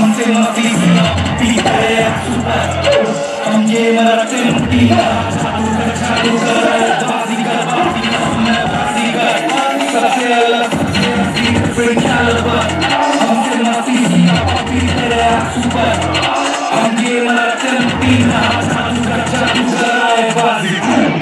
हमसे मस्ती सीना पीता है super हम ये मरते मुटीना जादू कर जादू कर बाजी कर बाजी कर मैं बाजी कर सबसे अलग फिर क्या लगा हमसे मस्ती सीना पीता है सुपर हम ये मरते मुटीना जादू कर जादू कर बाजी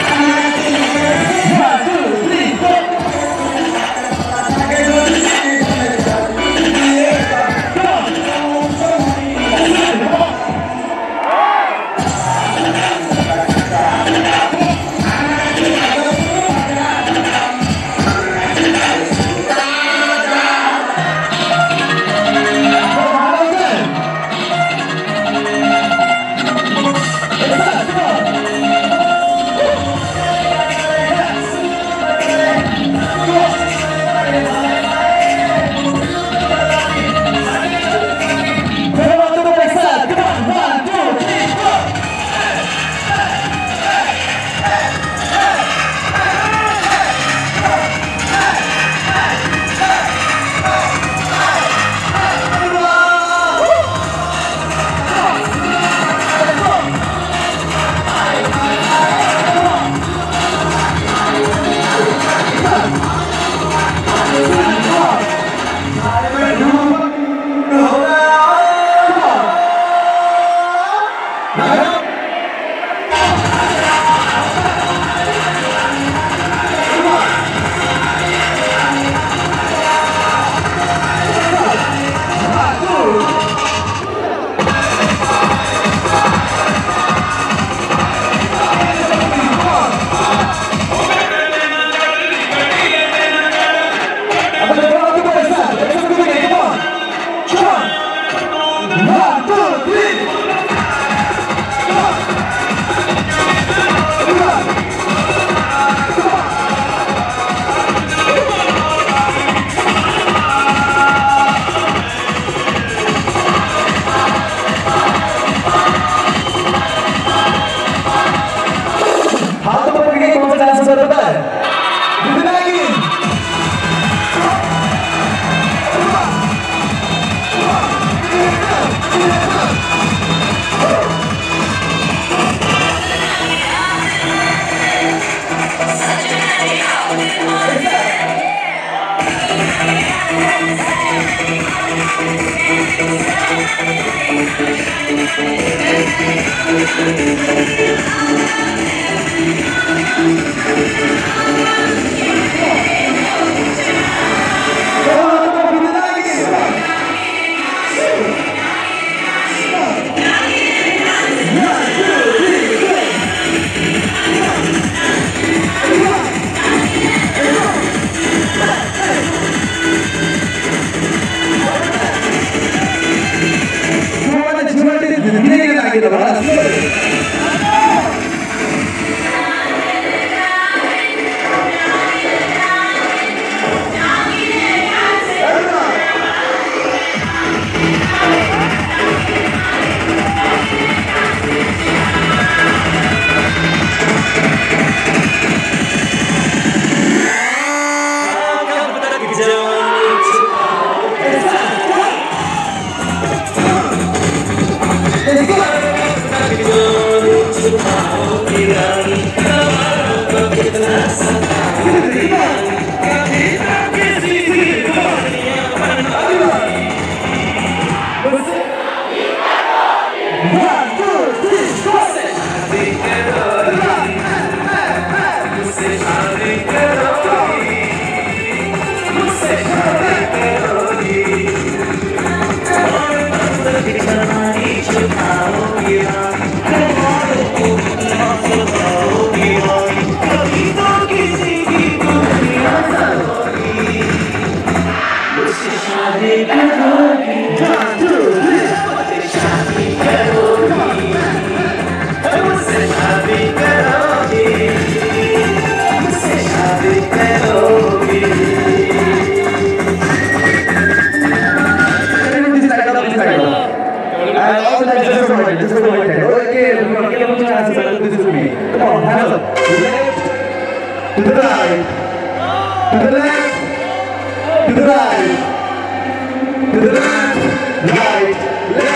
to the right, to the left, to the right, to the left, right, left.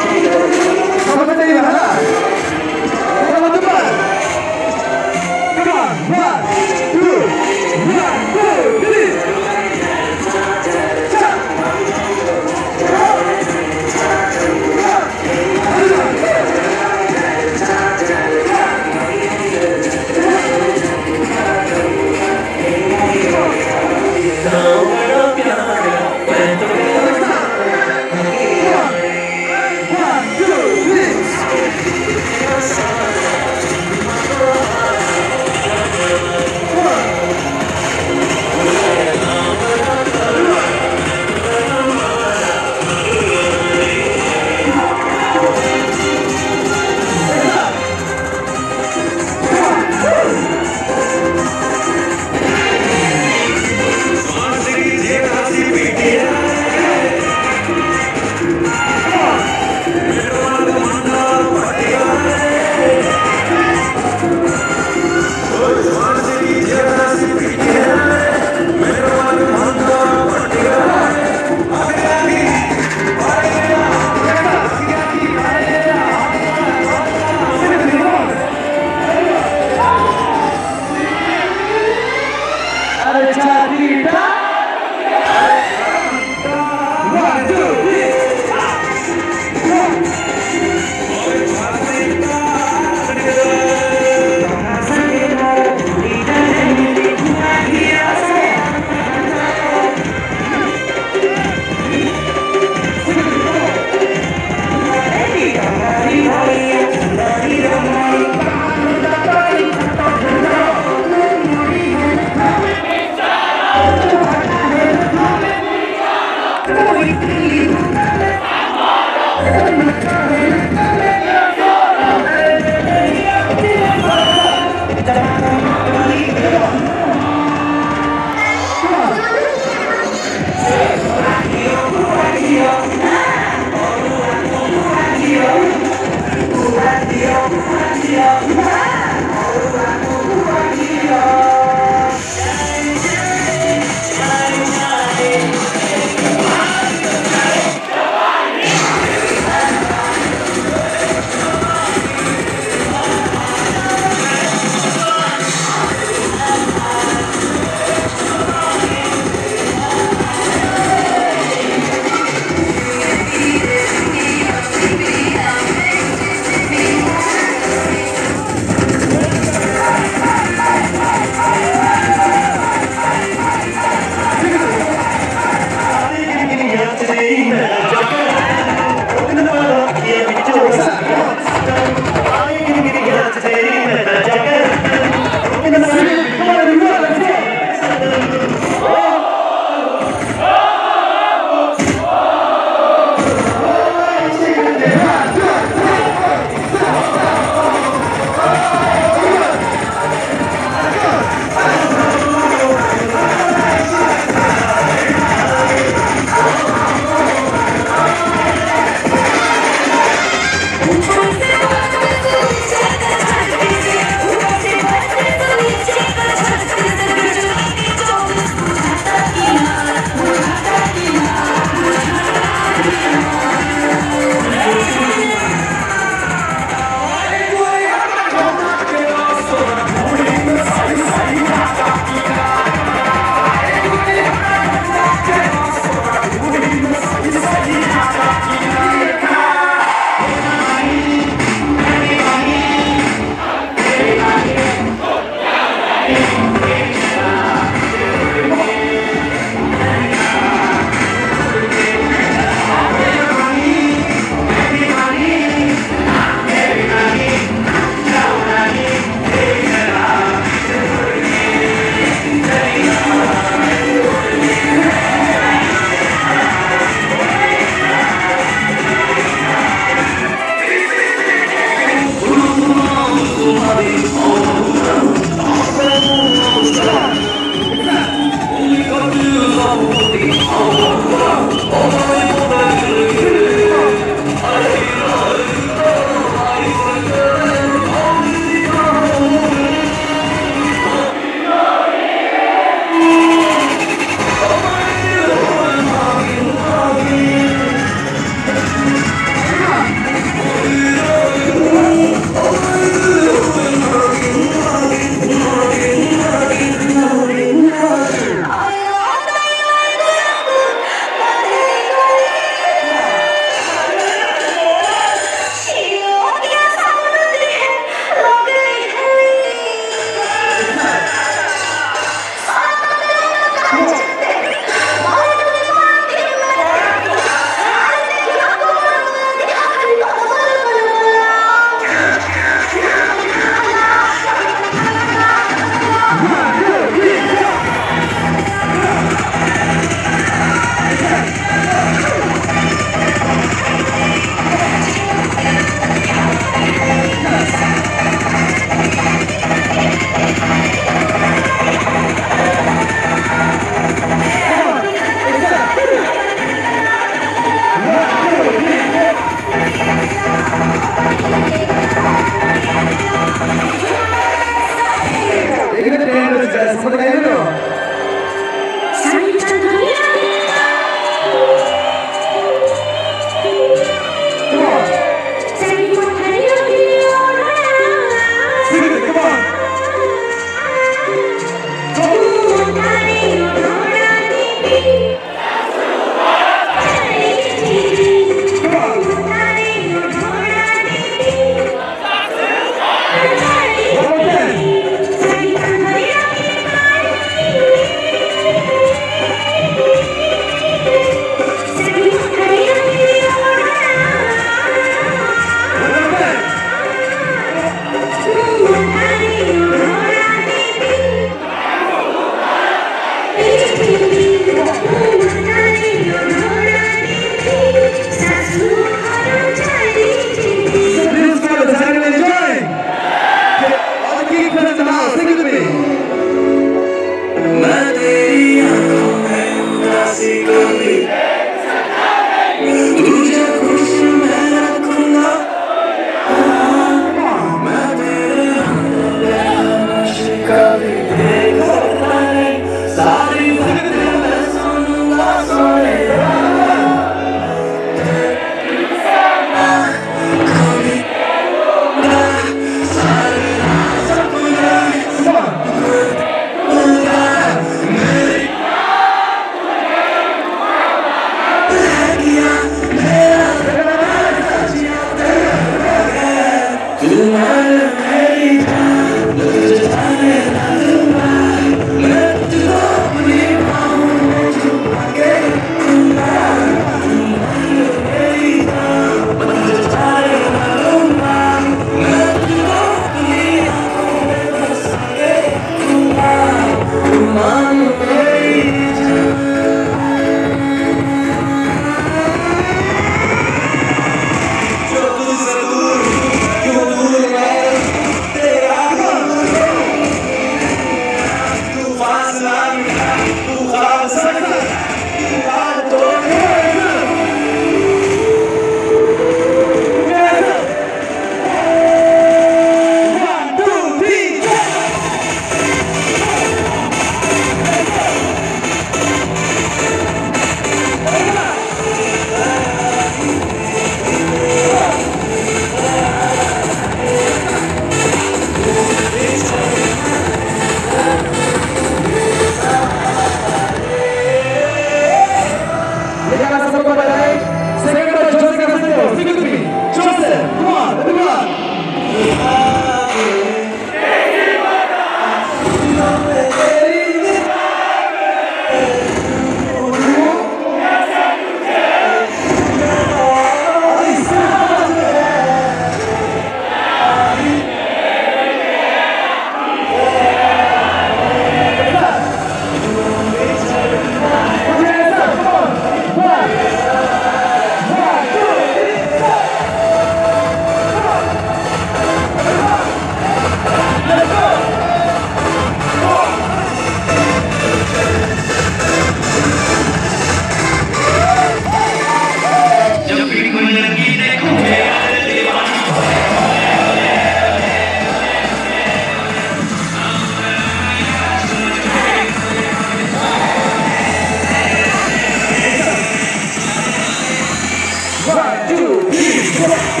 One, two, three, go!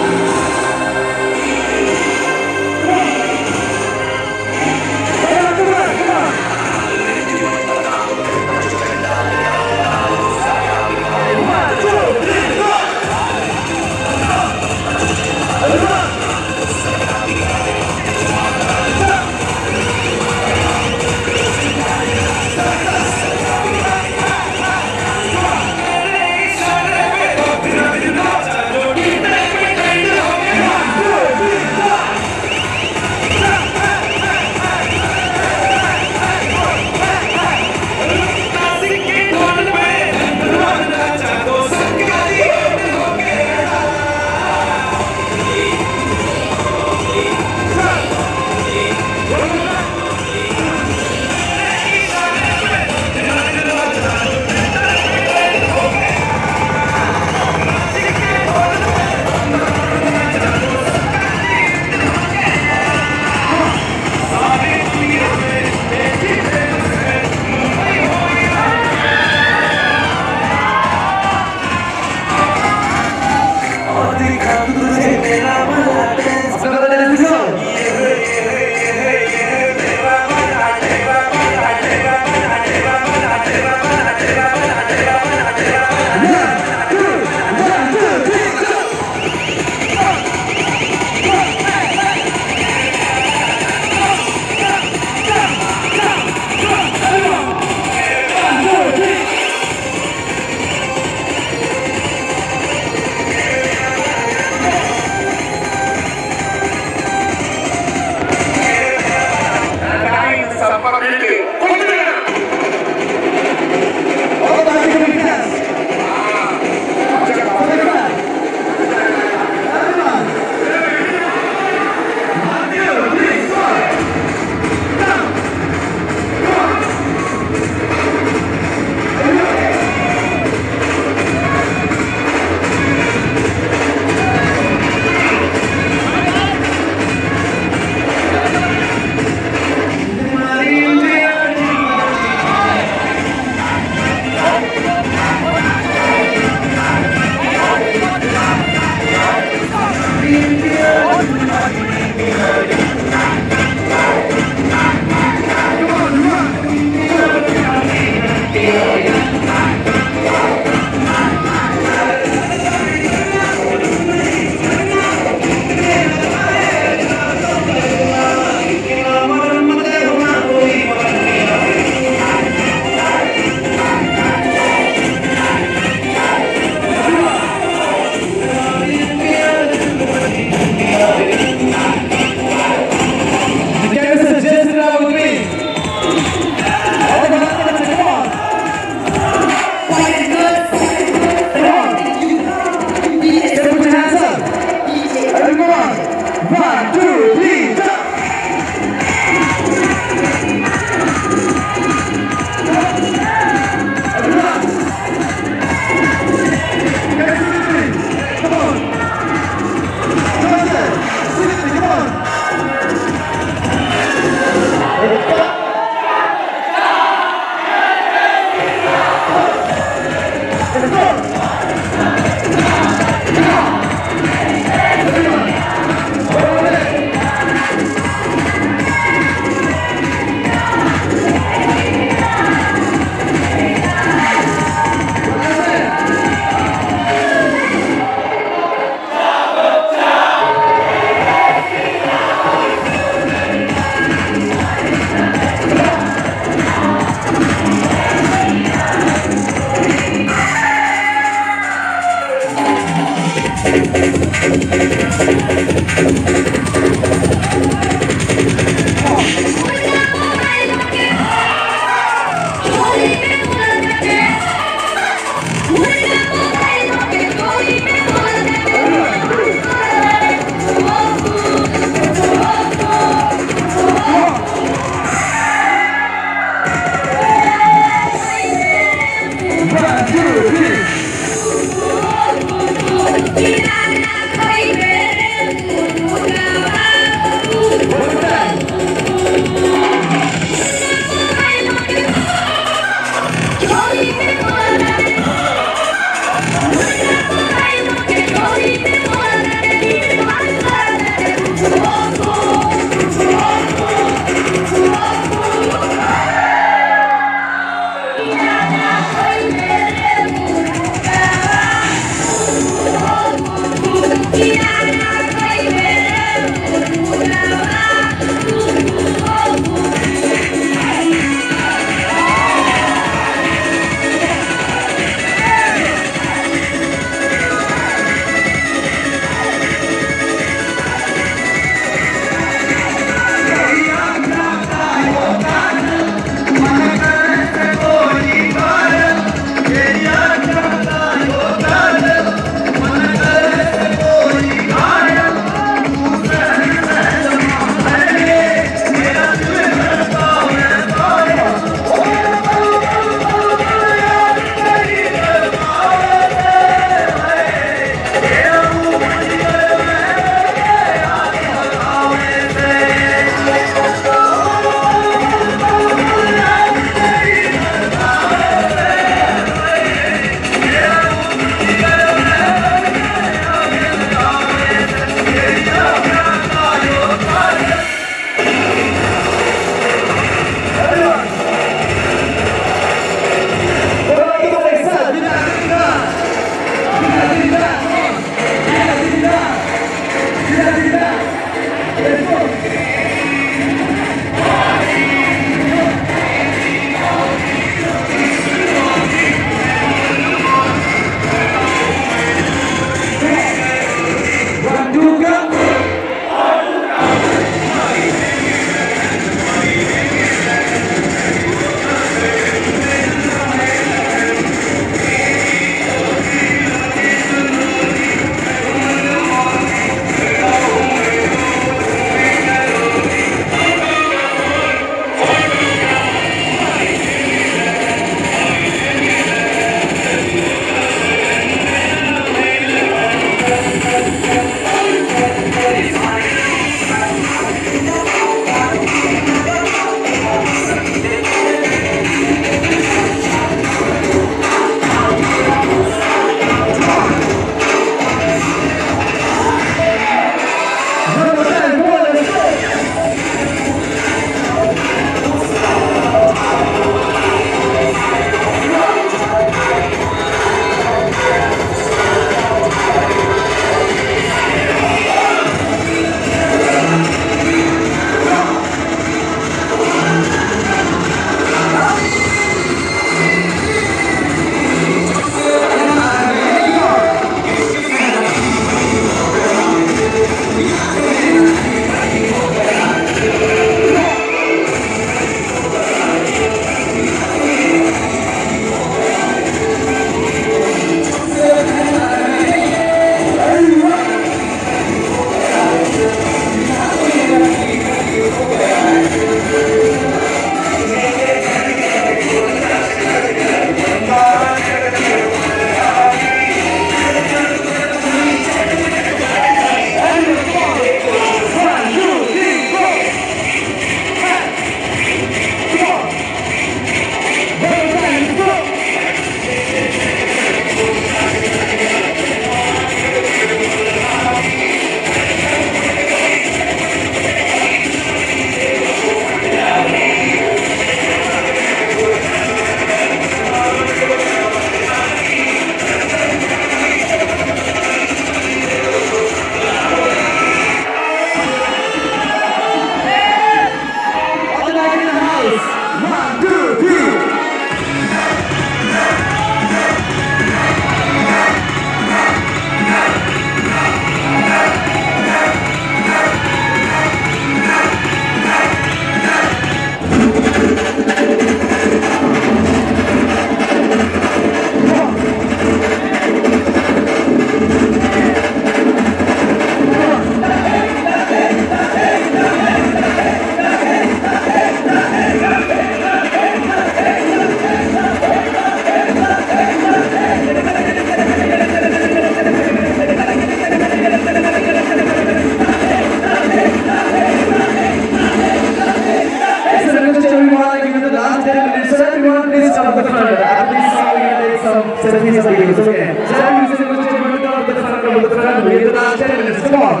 come on.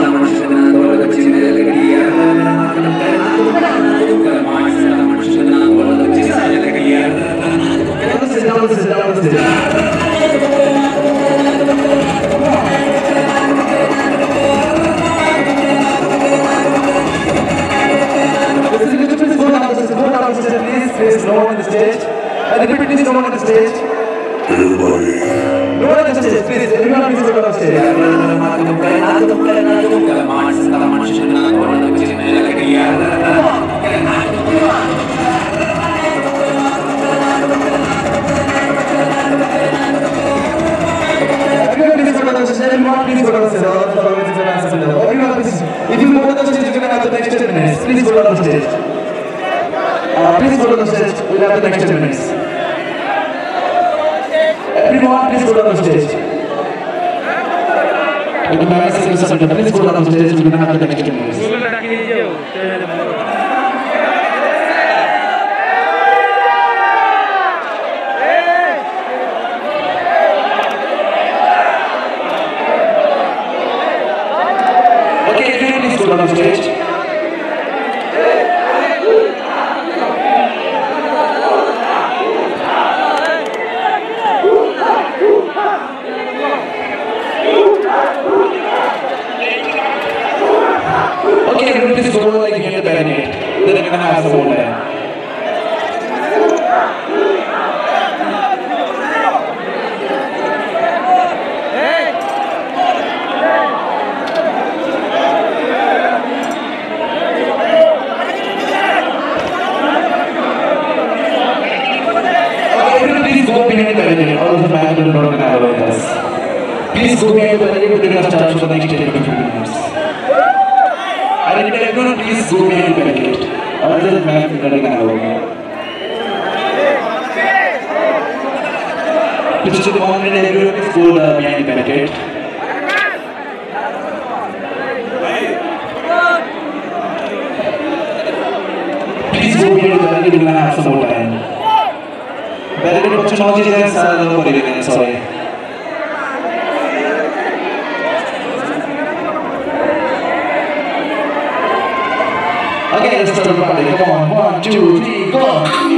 Sit down, sit down, sit down. Please go down, go down, please, please, no one on the stage. I repeat, please, no one on the stage. Everybody. No one on the stage, please, everyone please go down the stage. Everyone please go down the stage, everyone please go down the stage. Everyone please, if you go down the stage, you can have the next ten minutes. Please go down the stage. Uh, please go to the stage, we'll have the next ten minutes. Everyone, please go to the stage. Please go to the stage, we're going to have the next ten minutes. Okay, everyone, please go to the stage. Okay, everyone please go like near the barricade. Then we're gonna have some more time. Okay, everyone please go behind the barricade. All of the band will not have with us. Please go behind the barricade. We're gonna start for the next ten to fifteen minutes. I repeat, everyone please go behind the barricade. Other than that, we're running out. Please to the one minute, everyone please go uh, behind the barricade. Please go behind the barricade, we're gonna have some more time. Barricade for technology is uh, sorry. Okay, let's start the party. Come on, one, two, three, go!